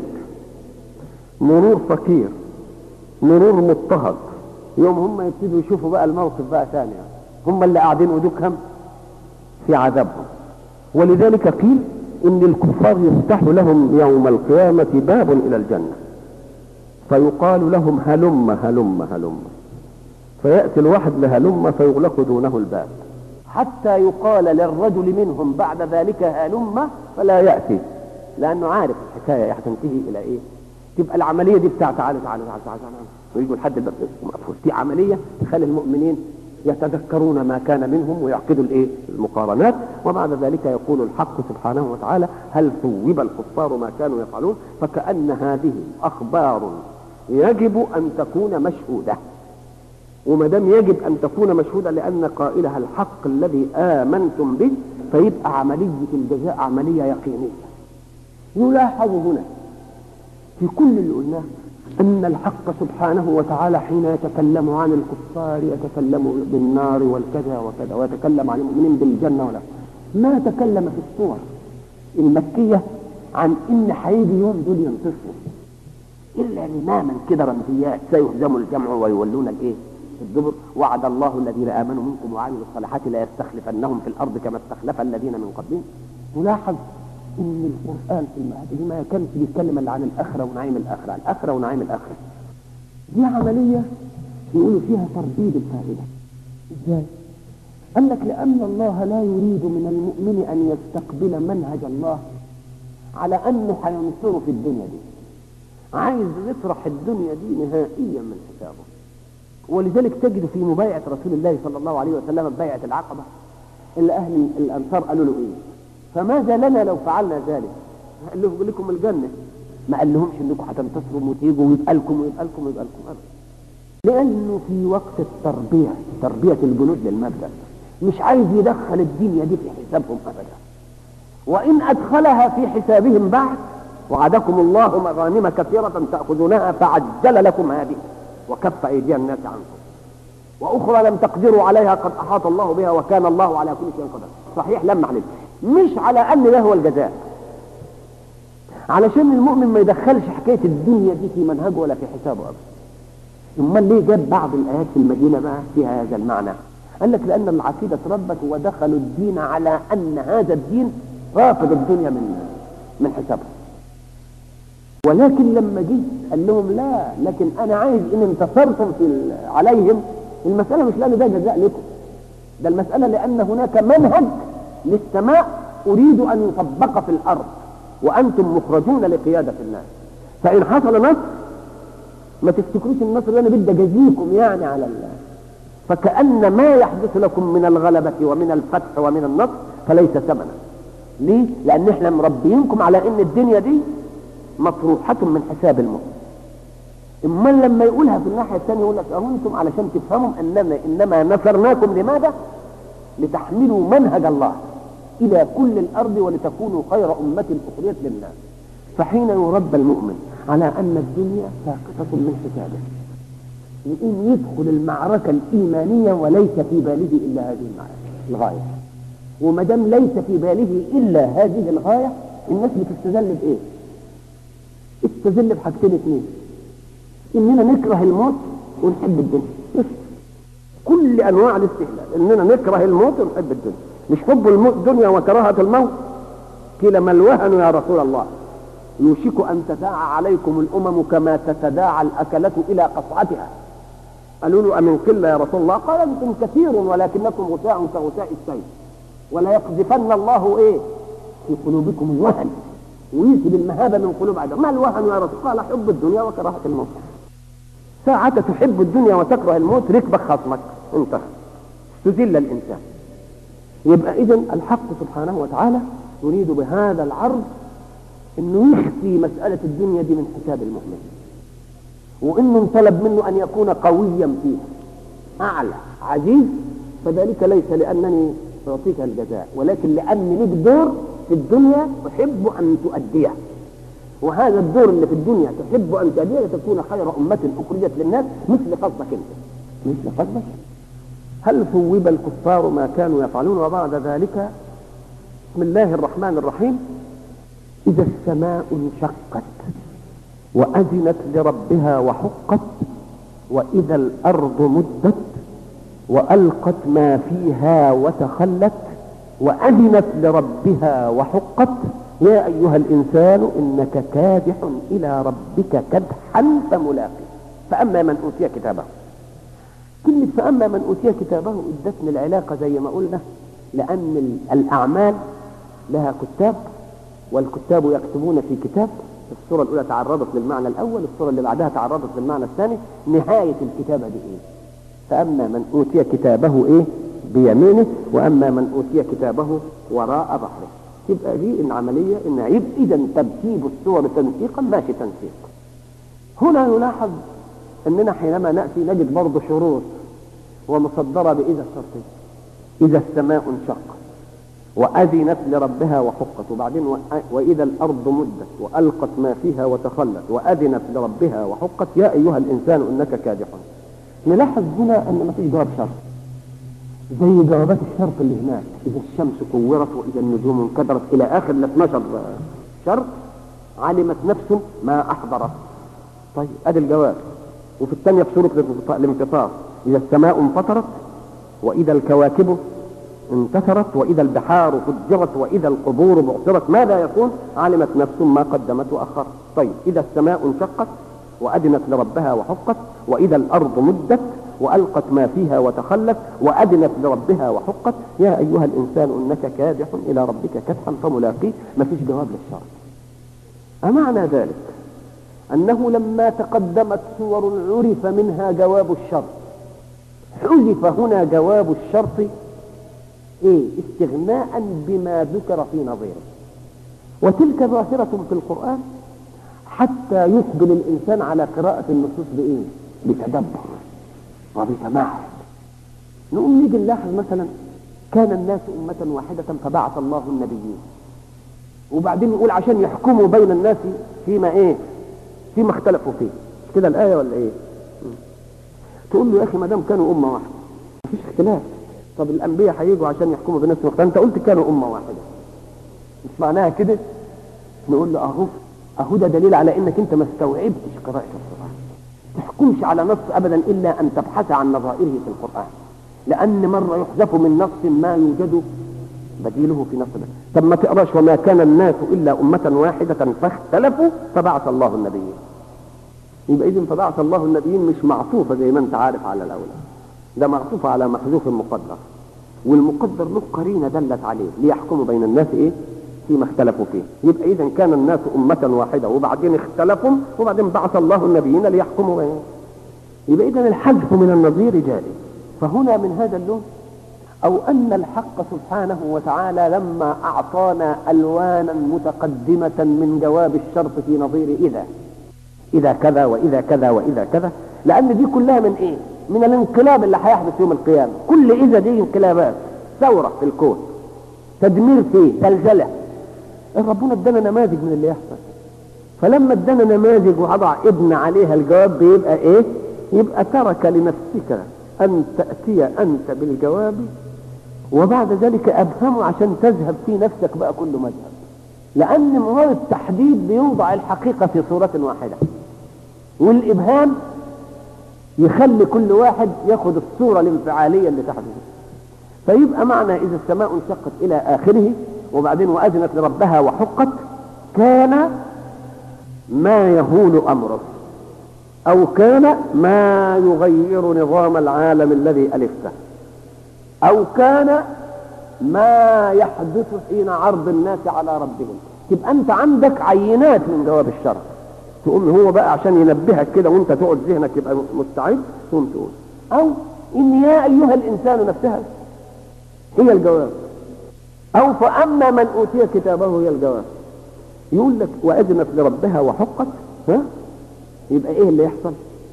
مرور فقير، مرور مضطهد. يوم هم يبتدوا يشوفوا بقى الموقف بقى ثاني، هم اللي قاعدين ودوكهم في عذابهم. ولذلك قيل ان الكفار يفتح لهم يوم القيامة باب الى الجنة فيقال لهم هلم هلم هلم، فيأتي الواحد لهلم فيغلق دونه الباب حتى يقال للرجل منهم بعد ذلك هلم فلا يأتي، لانه عارف الحكايه هتنتهي الى ايه. تبقى العمليه دي بتاع تعالى تعالى تعالى تعالى ويجوا لحد الباب مقفول. دي عمليه تخلي المؤمنين يتذكرون ما كان منهم ويعقدوا الايه المقارنات. وبعد ذلك يقول الحق سبحانه وتعالى هل ثوب الكفار ما كانوا يفعلون، فكأن هذه اخبار يجب ان تكون مشهوده، وما دام يجب ان تكون مشهوده لان قائلها الحق الذي امنتم به، فيبقى عمليه الجزاء عمليه يقينيه. يلاحظ هنا في كل اللي قلناه ان الحق سبحانه وتعالى حين يتكلم عن الكفار يتكلم بالنار والكذا وكذا، ويتكلم عن المؤمنين بالجنه ولا ما تكلم في الصور المكيه عن ان هيجي يوم دول ينتصروا الا لماما كده رمزيات، سيهزم الجمع ويولون الايه الدبر، وعد الله الذين امنوا منكم وعملوا الصالحات لا يستخلفنهم في الارض كما استخلف الذين من قبلهم. تلاحظ ان القرآن في المهد ما كانش بيتكلم الا عن الاخره ونعيم الاخره، الاخره ونعيم الاخره. دي عمليه يقولوا فيها تربيد الفائده. ازاي؟ قال لك لان الله لا يريد من المؤمن ان يستقبل منهج الله على انه هينصره في الدنيا دي، عايز يطرح الدنيا دي نهائيا من حسابه. ولذلك تجد في مبايعه رسول الله صلى الله عليه وسلم ببيعه العقبه اللي اهل الانصار قالوا له ايه؟ فماذا لنا لو فعلنا ذلك؟ قال لهم لكم الجنة، ما قال لهمش انكم هتنتصروا وتيجوا ويبقى لكم ويبقى لكم ويبقى لكم ابدا، لانه في وقت التربية تربية الجنود للمبدأ مش عايز يدخل الدنيا دي في حسابهم ابدا، وان ادخلها في حسابهم بعد وعدكم الله مغانم كثيرة تأخذونها فعجل لكم هذه وكف ايدي الناس عنكم واخرى لم تقدروا عليها قد احاط الله بها وكان الله على كل شيء قدير. صحيح لما عليه مش على ان ده هو الجزاء، علشان المؤمن ما يدخلش حكايه الدنيا دي في منهجه ولا في حسابه ابدا. امال ليه جاب بعض الايات في المدينه بقى فيها هذا المعنى؟ قال لك لان العقيده اتربت ودخلوا الدين على ان هذا الدين رافض الدنيا من من حسابه. ولكن لما جه قال لهم لا، لكن انا عايز ان انتصرتم في عليهم، المساله مش لان ده جزاء لكم، ده المساله لان هناك منهج للسماء أريد أن يطبق في الأرض وأنتم مخرجون لقيادة الناس، فإن حصل نصر ما تفتكروش النصر اللي انا بدي اجازيكم يعني على الله. فكأن ما يحدث لكم من الغلبة ومن الفتح ومن النصر فليس ثمنا. ليه؟ لان احنا مربينكم على ان الدنيا دي مطروحة من حساب المؤمن. اما لما يقولها في الناحية الثانية يقول لك اهو انتم علشان تفهموا اننا انما نصرناكم لماذا؟ لتحملوا منهج الله الى كل الارض ولتكونوا خير امة اخرجت للناس. فحين يربى المؤمن على ان الدنيا ساقطة من حسابه يقوم يدخل المعركة الايمانية وليس في باله الا هذه المعركة الغاية. وما دام ليس في باله الا هذه الغاية الناس بتستدل بايه؟ استدل بحاجتين اثنين، اننا نكره الموت ونحب الدنيا. كل انواع الاستهلاك اننا نكره الموت ونحب الدنيا. مش حب الموت الدنيا وكراهة الموت كلما الوهن يا رسول الله يوشك ان تداعى عليكم الامم كما تتداعى الاكلة الى قصعتها. قالوا له امن قلة يا رسول الله؟ قال انتم كثير ولكنكم غثاء كغثاء السيل ولا يقذفن الله ايه في قلوبكم الوهن ويسب المهابة من قلوب عدم. ما الوهن يا رسول؟ قال حب الدنيا وكراهة الموت. ساعة تحب الدنيا وتكره الموت ركبك خصمك انت تذل الانسان. يبقى اذن الحق سبحانه وتعالى يريد بهذا العرض انه يخفي مسألة الدنيا دي من حساب المؤمن، وانه طلب منه ان يكون قويا فيها اعلى عزيز. فذلك ليس لانني اعطيك الجزاء ولكن لان لك دور في الدنيا احب ان تؤديه، وهذا الدور اللي في الدنيا تحب ان تؤديه لتكون خير امة اخرجت للناس مثل قصدك انت مثل قصدك. هل ثوب الكفار ما كانوا يفعلون؟ وبعد ذلك بسم الله الرحمن الرحيم. إذا السماء انشقت وأذنت لربها وحقت وإذا الأرض مدت وألقت ما فيها وتخلت وأذنت لربها وحقت يا أيها الإنسان إنك كادح إلى ربك كدحا فملاقيه. فأما من أوتي كتابه، كلمة فأما من أوتي كتابه ادتني العلاقة زي ما قلنا لأن الأعمال لها كتاب والكتاب يكتبون في كتاب. الصورة الأولى تعرضت للمعنى الأول، الصورة اللي بعدها تعرضت للمعنى الثاني. نهاية الكتابة دي إيه؟ فأما من أوتي كتابه إيه؟ بيمينه وأما من أوتي كتابه وراء ظهره. تبقى دي العملية إن عيب إذا ترتيب الصور تنسيقا ماشي تنسيق. هنا يلاحظ أننا حينما نأتي نجد برضه شروط ومصدرة بإذا الشرطية. إذا السماء انشقت وأذنت لربها وحقت وبعدين وإذا الأرض مدت وألقت ما فيها وتخلت وأذنت لربها وحقت يا أيها الإنسان إنك كادح. نلاحظ هنا أن ما فيش جواب شرط زي جوابات الشرط اللي هناك. إذا الشمس كورت وإذا النجوم انكدرت إلى آخر ال اثناشر شرط. علمت نفس ما أحضرت. طيب أدي الجواب. وفي الثانية في سورة الانفطار إذا السماء انفطرت وإذا الكواكب انتثرت وإذا البحار فجرت وإذا القبور بعثرت ماذا يكون؟ علمت نفس ما قدمت وأخرت. طيب إذا السماء انشقت وأذنت لربها وحقت وإذا الأرض مدت وألقت ما فيها وتخلت وأذنت لربها وحقت يا أيها الإنسان إنك كادح إلى ربك كدحا فملاقيه. ما فيش جواب للشرط. أمعنى ذلك أنه لما تقدمت سور عرف منها جواب الشرط حذف هنا جواب الشرط إيه؟ استغناء بما ذكر في نظيره. وتلك ظاهرة في القرآن حتى يقبل الإنسان على قراءة النصوص بإيه؟ بتدبر وبتمعن. نقوم نيجي نلاحظ مثلا كان الناس أمة واحدة فبعث الله النبيين وبعدين نقول عشان يحكموا بين الناس فيما إيه؟ فيما اختلفوا فيه. مش كده الآية ولا إيه؟ تقول له يا أخي ما دام كانوا أمة واحدة مفيش اختلاف. طب الأنبياء هيجوا عشان يحكموا بنفس الوقت أنت قلت كانوا أمة واحدة مش معناها كده. نقول له أهو أهو ده دليل على إنك أنت ما استوعبتش قراءة القرآن. تحكمش على نص أبدا إلا أن تبحث عن نظائره في القرآن لأن مرة يحذف من نص ما يوجد بديله في نص ده. طب ما تقراش وما كان الناس إلا أمة واحدة فاختلفوا فبعث الله النبيين. يبقى إذن فبعث الله النبيين مش معطوفة زي ما أنت عارف على الأولى، ده معطوفة على محذوف مقدر والمقدر له قرينة دلت عليه ليحكموا بين الناس إيه فيما اختلفوا فيه. يبقى إذا كان الناس أمة واحدة وبعدين اختلفوا وبعدين بعث الله النبيين ليحكموا بينهم. يبقى إذا الحذف من النظير جائز. فهنا من هذا اللون أو أن الحق سبحانه وتعالى لما أعطانا ألوانا متقدمة من جواب الشرط في نظير إذا إذا كذا وإذا كذا وإذا كذا، لأن دي كلها من إيه؟ من الانقلاب اللي هيحدث يوم القيامة. كل إذا دي انقلابات، ثورة في الكون، تدمير فيه، زلزلة. ربنا ادانا نماذج من اللي يحصل. فلما ادانا نماذج وضع ابن عليها الجواب بيبقى إيه؟ يبقى ترك لنفسك أن تأتي أنت بالجواب وبعد ذلك أبهمه عشان تذهب في نفسك بقى كل مذهب. لأن مراد التحديد بيوضع الحقيقة في صورة واحدة، والإبهام يخلي كل واحد ياخد الصورة الانفعالية اللي تحدث. فيبقى معنى إذا السماء انشقت إلى آخره وبعدين وأذنت لربها وحقت، كان ما يهول أمره أو كان ما يغير نظام العالم الذي ألفته، أو كان ما يحدث حين عرض الناس على ربهم. تبقى أنت عندك عينات من جواب الشرع، تقوم هو بقى عشان ينبهك كده وانت تقعد ذهنك يبقى مستعد تقوم تقول. أو إن يا أيها الإنسان نفسها هي الجواب، أو فأما من أوتي كتابه هي الجواب. يقول لك وأذنت لربها وحقت، ها؟ يبقى إيه اللي يحصل؟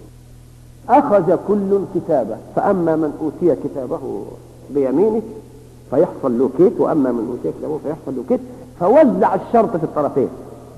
أخذ كل كتابه، فأما من أوتي كتابه بيمينه فيحصل له كيت، وأما من أوتي كتابه فيحصل له كيت. فوزع الشرط في الطرفين.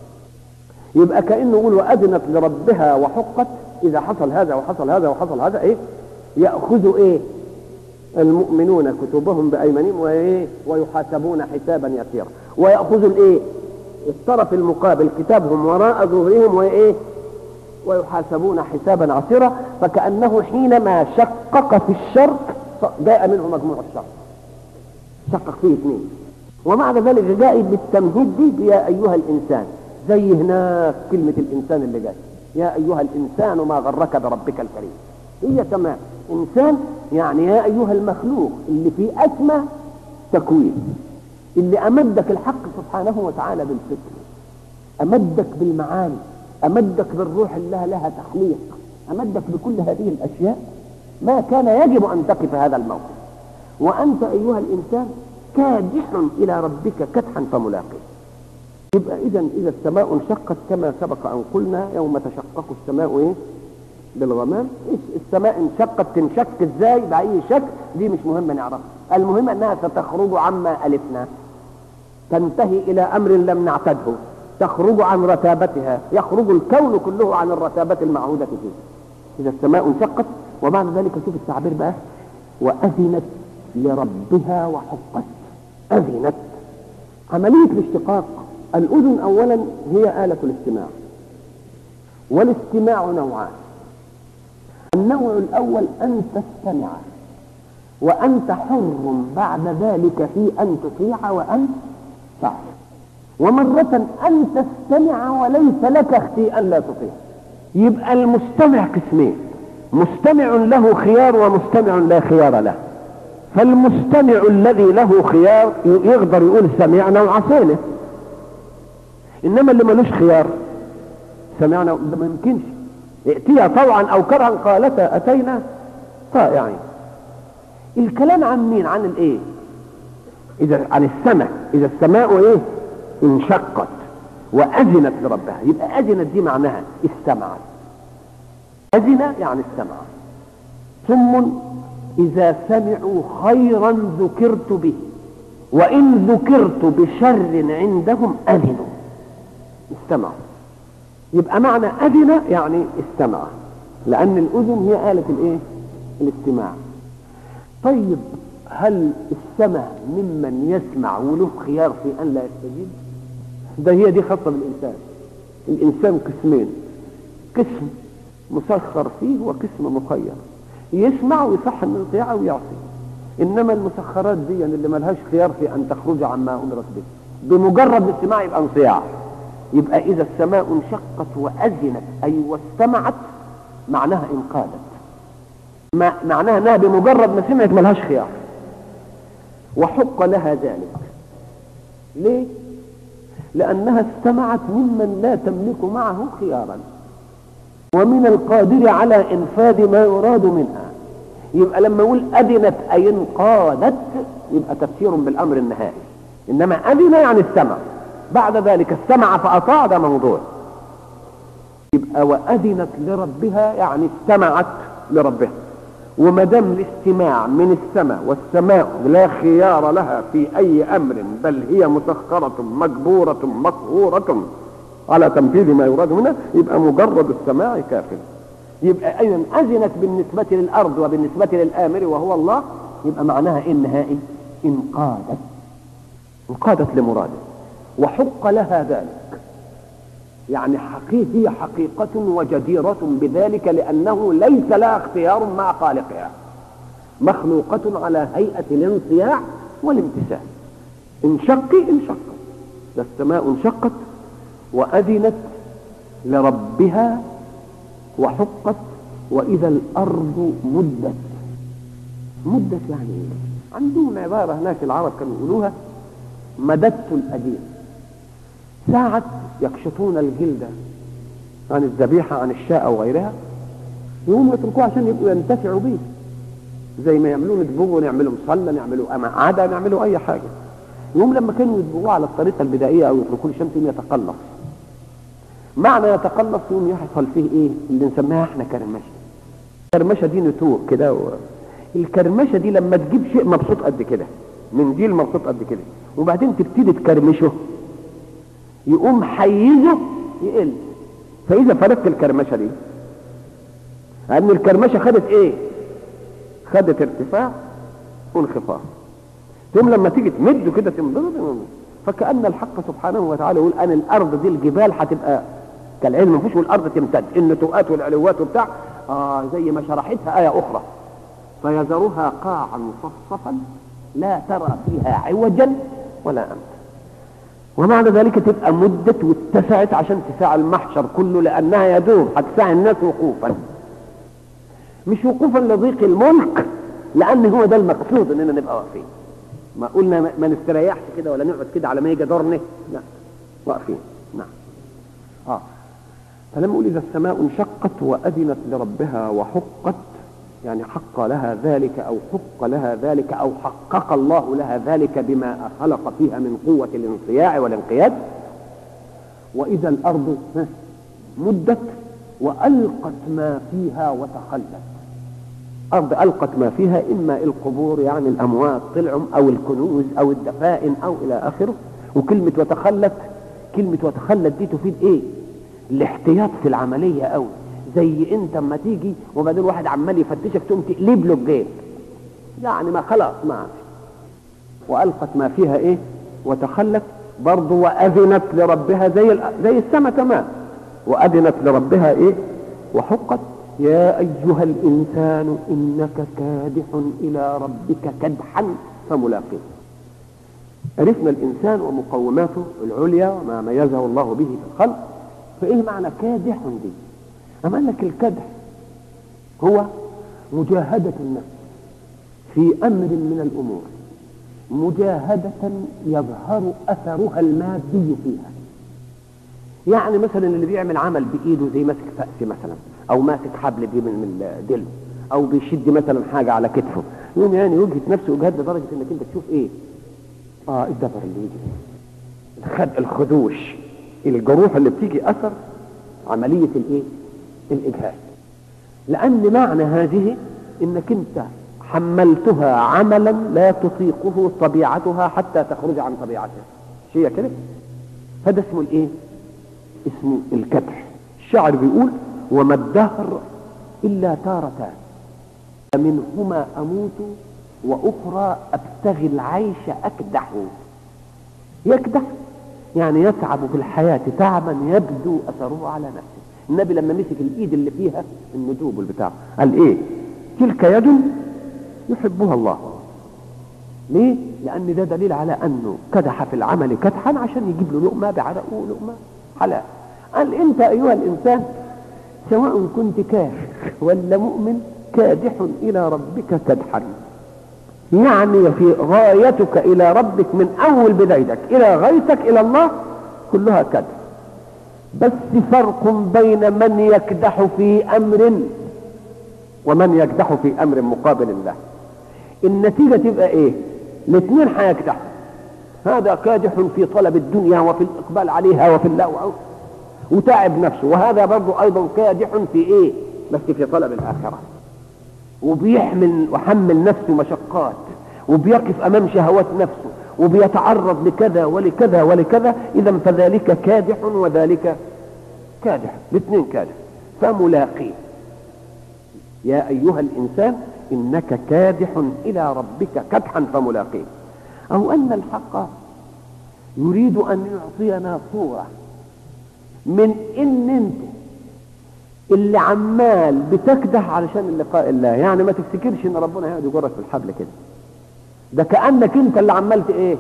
يبقى كأنه يقول وأذنت لربها وحقت، إذا حصل هذا وحصل هذا وحصل هذا إيه؟ يأخذ إيه؟ المؤمنون كتبهم بأيمانهم وإيه؟ ويحاسبون حسابا يسيرا. ويأخذ الإيه؟ الطرف المقابل كتابهم وراء ظهورهم وإيه؟ ويحاسبون حسابا عسيرا. فكأنه حينما شقق في الشرط جاء منه مجموع الشرط، شقق فيه اثنين. ومع ذلك جاء بالتمهيد دي يا أيها الإنسان، زي هناك كلمة الإنسان اللي جاء يا أيها الإنسان ما غرك بربك الكريم. هي تمام إنسان يعني يا أيها المخلوق اللي في أسمى تكوين، اللي أمدك الحق سبحانه وتعالى بالفكر، أمدك بالمعاني، أمدك بالروح اللي لها تحليق، أمدك بكل هذه الأشياء. ما كان يجب أن تقف هذا الموقف وأنت أيها الإنسان كادح إلى ربك كدحا فملاقيه. يبقى إذا إذا السماء انشقت كما سبق أن قلنا يوم تشقق السماء إيه؟ بالغمام. السماء انشقت تنشق إزاي بأي شكل دي مش مهمة نعرفها، المهم أنها ستخرج عما ألفنا، تنتهي إلى أمر لم نعتده، تخرج عن رتابتها، يخرج الكون كله عن الرتابة المعهودة فيه. إذا السماء انشقت وبعد ذلك شوف التعبير بقى وأذنت لربها وحقت. أذنت عملية الاشتقاق. الأذن أولا هي آلة الاستماع، والاستماع نوعان. النوع الأول أن تستمع وأنت حر بعد ذلك في أن تطيع وأن تعصي، ومرة أن تستمع وليس لك اختيار لا تطيع. يبقى المستمع قسمين، مستمع له خيار ومستمع لا خيار له. فالمستمع الذي له خيار يقدر يقول سمعنا وعصينا، انما اللي ملوش خيار سمعنا ما يمكنش. ائتيها طوعا او كرها قالتا اتينا طائعين. الكلام عن مين؟ عن الايه؟ اذا عن السماء. اذا السماء ايه؟ انشقت واذنت لربها، يبقى اذنت دي معناها استمعت. اذن يعني استمع. ثم اذا سمعوا خيرا ذكرت به وان ذكرت بشر عندهم اذنوا، استمعوا. يبقى معنى اذن يعني استمع، لان الاذن هي آلة الايه؟ الاستماع. طيب هل السمع ممن يسمع وله خيار في ان لا يستجيب؟ ده هي دي خاصة بالانسان. الانسان قسمين، قسم مسخر فيه وقسم مخير، يسمع ويصح انه يطيع ويعصي. انما المسخرات دي يعني اللي ملهاش خيار في ان تخرج عما امرت به، بمجرد الاستماع يبقى انصياع. يبقى اذا السماء انشقت واذنت اي واستمعت معناها انقادت، ما معناها انها بمجرد ما سمعت ملهاش خيار. وحق لها ذلك. ليه؟ لأنها استمعت ممن لا تملك معه خيارا ومن القادر على إنفاذ ما يراد منها. يبقى لما يقول أذنت أي انقادت يبقى تفسير بالأمر النهائي، إنما أذن يعني استمع، بعد ذلك استمع فأطاع، ده موضوع. يبقى وأذنت لربها يعني استمعت لربها، وما دام الاستماع من السماء، والسماء لا خيار لها في أي أمر بل هي مسخرة مجبورة مقهورة على تنفيذ ما يراد منها، يبقى مجرد السماع كافٍ. يبقى أيضا أذنت بالنسبة للأرض وبالنسبة للآمر وهو الله، يبقى معناها إيه النهائي؟ انقادت، انقادت لمراده، وحق لها ذلك، يعني حقيقية حقيقة وجديرة بذلك، لأنه ليس لها اختيار مع خالقها، مخلوقة على هيئة الانصياع والامتثال. انشقي انشقت، ده السماء انشقت وأذنت لربها وحقت، وإذا الأرض مدت. مدت يعني ايه؟ عندهم عبارة هناك العرب كانوا يقولوها مددت الأديم. ساعة يكشطون الجلد عن الذبيحة عن الشاء أو غيرها، يقوموا يتركوها عشان يبقوا ينتفعوا به، زي ما يعملوا يدبغوا، يعملوا مصلى، يعملوا عادة، يعملوا أي حاجة. يقوم لما كانوا يدبغوها على الطريقة البدائية أو يتركوا الشمس يتقلص. معنى يتقلص يوم يحصل فيه ايه اللي نسميها احنا كرمشه. الكرمشه دي نتوء كده و... الكرمشه دي لما تجيب شيء مبسوط قد كده، منديل مبسوط قد كده، وبعدين تبتدي تكرمشه، يقوم حيزه يقل. فاذا فرقت الكرمشه دي، لان الكرمشه خدت ايه؟ خدت ارتفاع وانخفاض. ثم لما تيجي تمده كده تمضغ، فكأن الحق سبحانه وتعالى يقول أن الأرض دي الجبال هتبقى كالعلم مفيش، والأرض تمتد، النتوءات والعلوات وبتاع آه زي ما شرحتها آية أخرى، فيذرها قاعا صفصفا لا ترى فيها عوجا ولا أمتا. ومعنى ذلك تبقى مدت واتسعت عشان تساع المحشر كله، لأنها يدوم هتساع الناس وقوفا، مش وقوفا لضيق الملك، لأن هو ده المقصود إننا نبقى واقفين. ما قلنا ما نستريحش كده ولا نقعد كده على ما يجي دورنا، لا، واقفين. نعم. اه فلما يقول اذا السماء انشقت واذنت لربها وحقت، يعني حق لها ذلك او حق لها ذلك او حقق الله لها ذلك بما خلق فيها من قوة الانصياع والانقياد. واذا الارض مدت والقت ما فيها وتخلت. أرض ألقت ما فيها، إما القبور يعني الأموات طلعوا، أو الكنوز أو الدفائن أو إلى آخره. وكلمة وتخلت، كلمة وتخلت دي تفيد إيه؟ الاحتياط في العملية أوي، زي أنت اما تيجي وبعدين واحد عمال يفتشك تقوم تقلب له الجيب، يعني ما خلاص ما عادش. وألقت ما فيها إيه؟ وتخلت. برضه وأذنت لربها زي زي السماء تمام، وأذنت لربها إيه؟ وحقت. يا أيها الإنسان إنك كادح إلى ربك كدحا فملاقيه. عرفنا الإنسان ومقوماته العليا وما ميزه الله به في الخلق. فإيه معنى كادح دي؟ أما قال لك الكدح هو مجاهدة النفس في أمر من الأمور، مجاهدة يظهر أثرها المادي فيها. يعني مثلا اللي بيعمل عمل بإيده زي ماسك فأس مثلا، او ماسك حبل دي من الدلو، او بيشد مثلا حاجه على كتفه، يقوم يعني يجهد نفسه اجهاد لدرجه انك انت تشوف ايه؟ اه الدبر اللي يجي، الخد الخدوش، الجروح اللي بتيجي اثر عمليه الايه؟ الاجهاد. لان معنى هذه انك انت حملتها عملا لا تطيقه طبيعتها حتى تخرج عن طبيعتها، شيء كده. فده اسمه الايه؟ اسمه الكدح. الشاعر بيقول وما الدهر إلا تارتان منهما أموت وأخرى أبتغي العيش أكدح. يكدح يعني يتعب في الحياة تعبا يبدو أثره على نفسه. النبي لما مسك الإيد اللي فيها الندوب البتاع قال إيه؟ تلك يد يحبها الله. ليه؟ لأن ده دليل على أنه كدح في العمل كدحا عشان يجيب له لقمة بعرقه لقمة حلال. قال أنت أيها الإنسان سواء كنت كافر ولا مؤمن كادح إلى ربك كدحا، يعني في غايتك إلى ربك من أول بدايتك إلى غايتك إلى الله كلها كدح. بس فرق بين من يكدح في امر ومن يكدح في امر مقابل الله. النتيجة تبقى ايه؟ الاثنين هيكدحوا، هذا كادح في طلب الدنيا وفي الاقبال عليها وفي الله وتعب نفسه، وهذا برضو ايضا كادح في ايه؟ بس في طلب الاخرة، وبيحمل وحمل نفسه مشقات، وبيقف امام شهوات نفسه، وبيتعرض لكذا ولكذا ولكذا. اذا فذلك كادح وذلك كادح، الاثنين كادح. فملاقيه يا ايها الانسان انك كادح الى ربك كدحا فملاقيه. او ان الحق يريد ان يعطينا صورة من ان انت اللي عمال بتكدح علشان لقاء الله. يعني ما تفتكرش ان ربنا هيقعد يجرك في الحبل كده، ده كأنك انت اللي عملت ايه؟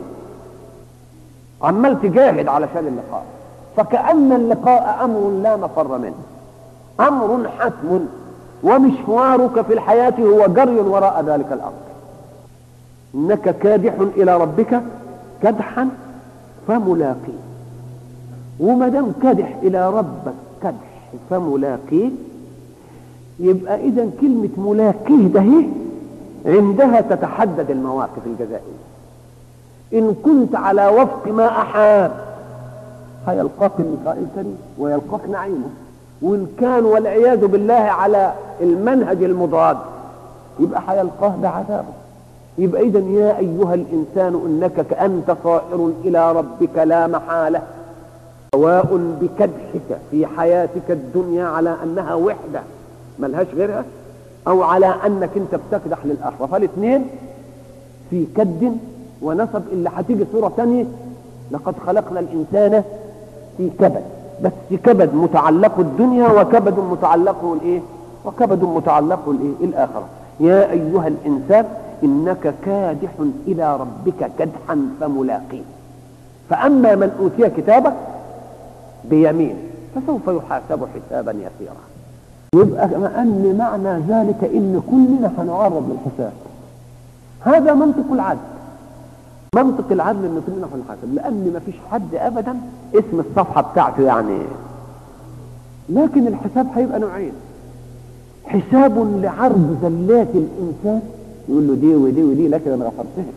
عمال تجاهد علشان اللقاء. فكأن اللقاء امر لا مفر منه، امر حتم، ومشوارك في الحياة هو جري وراء ذلك الامر. انك كادح الى ربك كدحا فملاقيه. وما دام كادح الى ربك كدح فملاقيه، يبقى اذا كلمة ملاقيه ده هي عندها تتحدد المواقف الجزائية. ان كنت على وفق ما احاب هيلقاك اللقاء الكريم ويلقاك نعيمه، وان كان والعياذ بالله على المنهج المضاد يبقى هيلقاه بعذابه. يبقى اذا يا ايها الانسان انك كأنت صائر الى ربك لا محالة، سواء بكدحك في حياتك الدنيا على انها وحدة ملهاش غيرها، او على انك انت بتكدح للاخرة. فالاثنين في كد ونصب. اللي هتيجي صورة ثانية لقد خلقنا الانسان في كبد، بس كبد متعلق الدنيا وكبد متعلقه الايه؟ وكبد متعلقه الايه؟ الاخرة. يا ايها الانسان انك كادح الى ربك كدحا فملاقيه. فاما من اوتي كتابه بيمين فسوف يحاسب حسابا يسيرا. يبقى ان معنى ذلك ان كلنا هنعرض للحساب. هذا منطق العدل. منطق العدل ان كلنا هنحاسب، لان ما فيش حد ابدا اسم الصفحه بتاعته يعني. لكن الحساب هيبقى نوعين: حساب لعرض زلات الانسان، يقول له دي ودي ودي لكن انا غفرتها.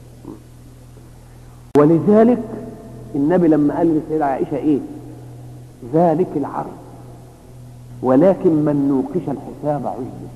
ولذلك النبي لما قال للسيدة عائشه ايه؟ ذلك العرض ولكن من نوقش الحساب عذب.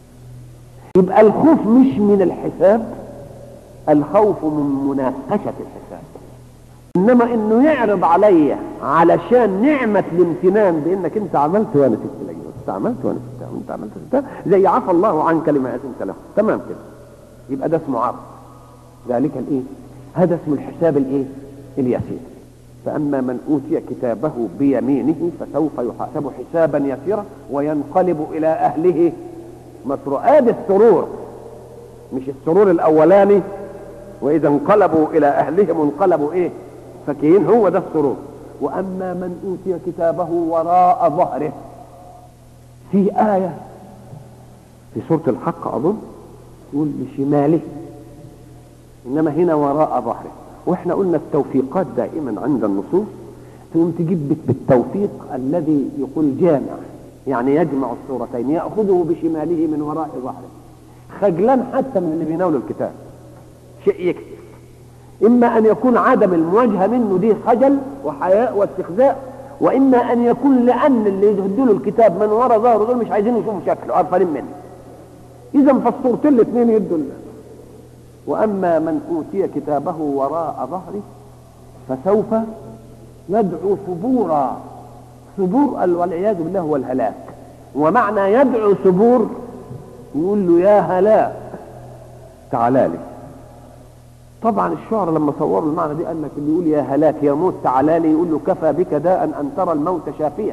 يبقى الخوف مش من الحساب، الخوف من مناقشة الحساب. انما انه يعرض عليا علشان نعمة الامتنان بانك انت عملت وانا سبت لك، انت عملت وانا سبت، انت عملت سبت، زي عفى الله عنك لما اذنت له. تمام كده. يبقى ده اسمه عرض. ذلك الايه؟ هذا اسمه الحساب الايه؟ اليسير. فأما من أوتي كتابه بيمينه فسوف يحاسب حسابا يسيرا وينقلب إلى أهله مسرورا. هذا السرور، مش السرور الأولاني وإذا انقلبوا إلى أهلهم انقلبوا إيه؟ فكين. هو ده السرور. وأما من أوتي كتابه وراء ظهره، في آية في سورة الحق أظن يقول بشماله، إنما هنا وراء ظهره. واحنا قلنا التوفيقات دائما عند النصوص تقوم تجيب بالتوفيق الذي يقول جامع، يعني يجمع الصورتين، يأخذه بشماله من وراء ظهره. خجلان حتى من اللي بيناولوا الكتاب شيء يكتب. اما ان يكون عدم المواجهة منه دي خجل وحياء واستخزاء، واما ان يكون لان اللي يهدوا له الكتاب من وراء ظهره دول مش عايزين يشوفوا شكله، قرفانين منه. اذا فالصورتين الاثنين يدوا الله. واما من اوتي كتابه وراء ظهره فسوف يدعو ثبورا. ثبور والعياذ بالله هو الهلاك. ومعنى يدعو ثبور يقول له يا هلاك تعالى لي. طبعا الشعراء لما صوروا المعنى دي قال لك اللي يقول يا هلاك يا موت تعالى لي يقول له كفى بك داء ان ترى الموت شافيا.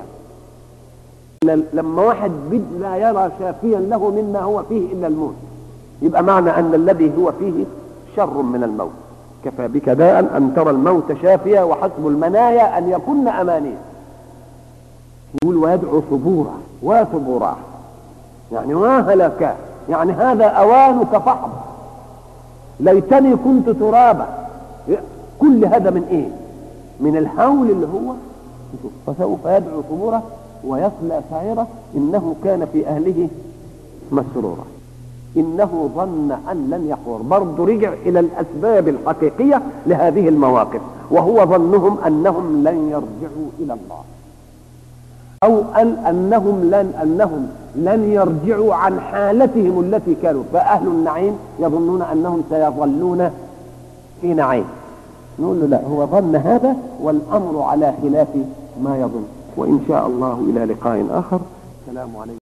لما واحد لا يرى شافيا له مما هو فيه الا الموت، يبقى معنى ان الذي هو فيه شر من الموت. كفى بك داء ان ترى الموت شافيا وحسب المنايا ان يكن امانيا. يقول ويدعو ثبورا وثبورا، يعني وهلكا، يعني هذا اوانك فحظ، ليتني كنت ترابا. كل هذا من ايه؟ من الهول اللي هو فسوف يدعو ثبورا ويصلى سعيرا إنه كان في أهله مسرورا إنه ظن أن لن يحور. برضه رجع إلى الأسباب الحقيقية لهذه المواقف، وهو ظنهم أنهم لن يرجعوا إلى الله، أو أن أنهم لن أنهم لن يرجعوا عن حالتهم التي كانوا. فأهل النعيم يظنون أنهم سيظلون في نعيم. نقول له لا، هو ظن هذا والأمر على خلاف ما يظن. وإن شاء الله إلى لقاء آخر. السلام عليكم.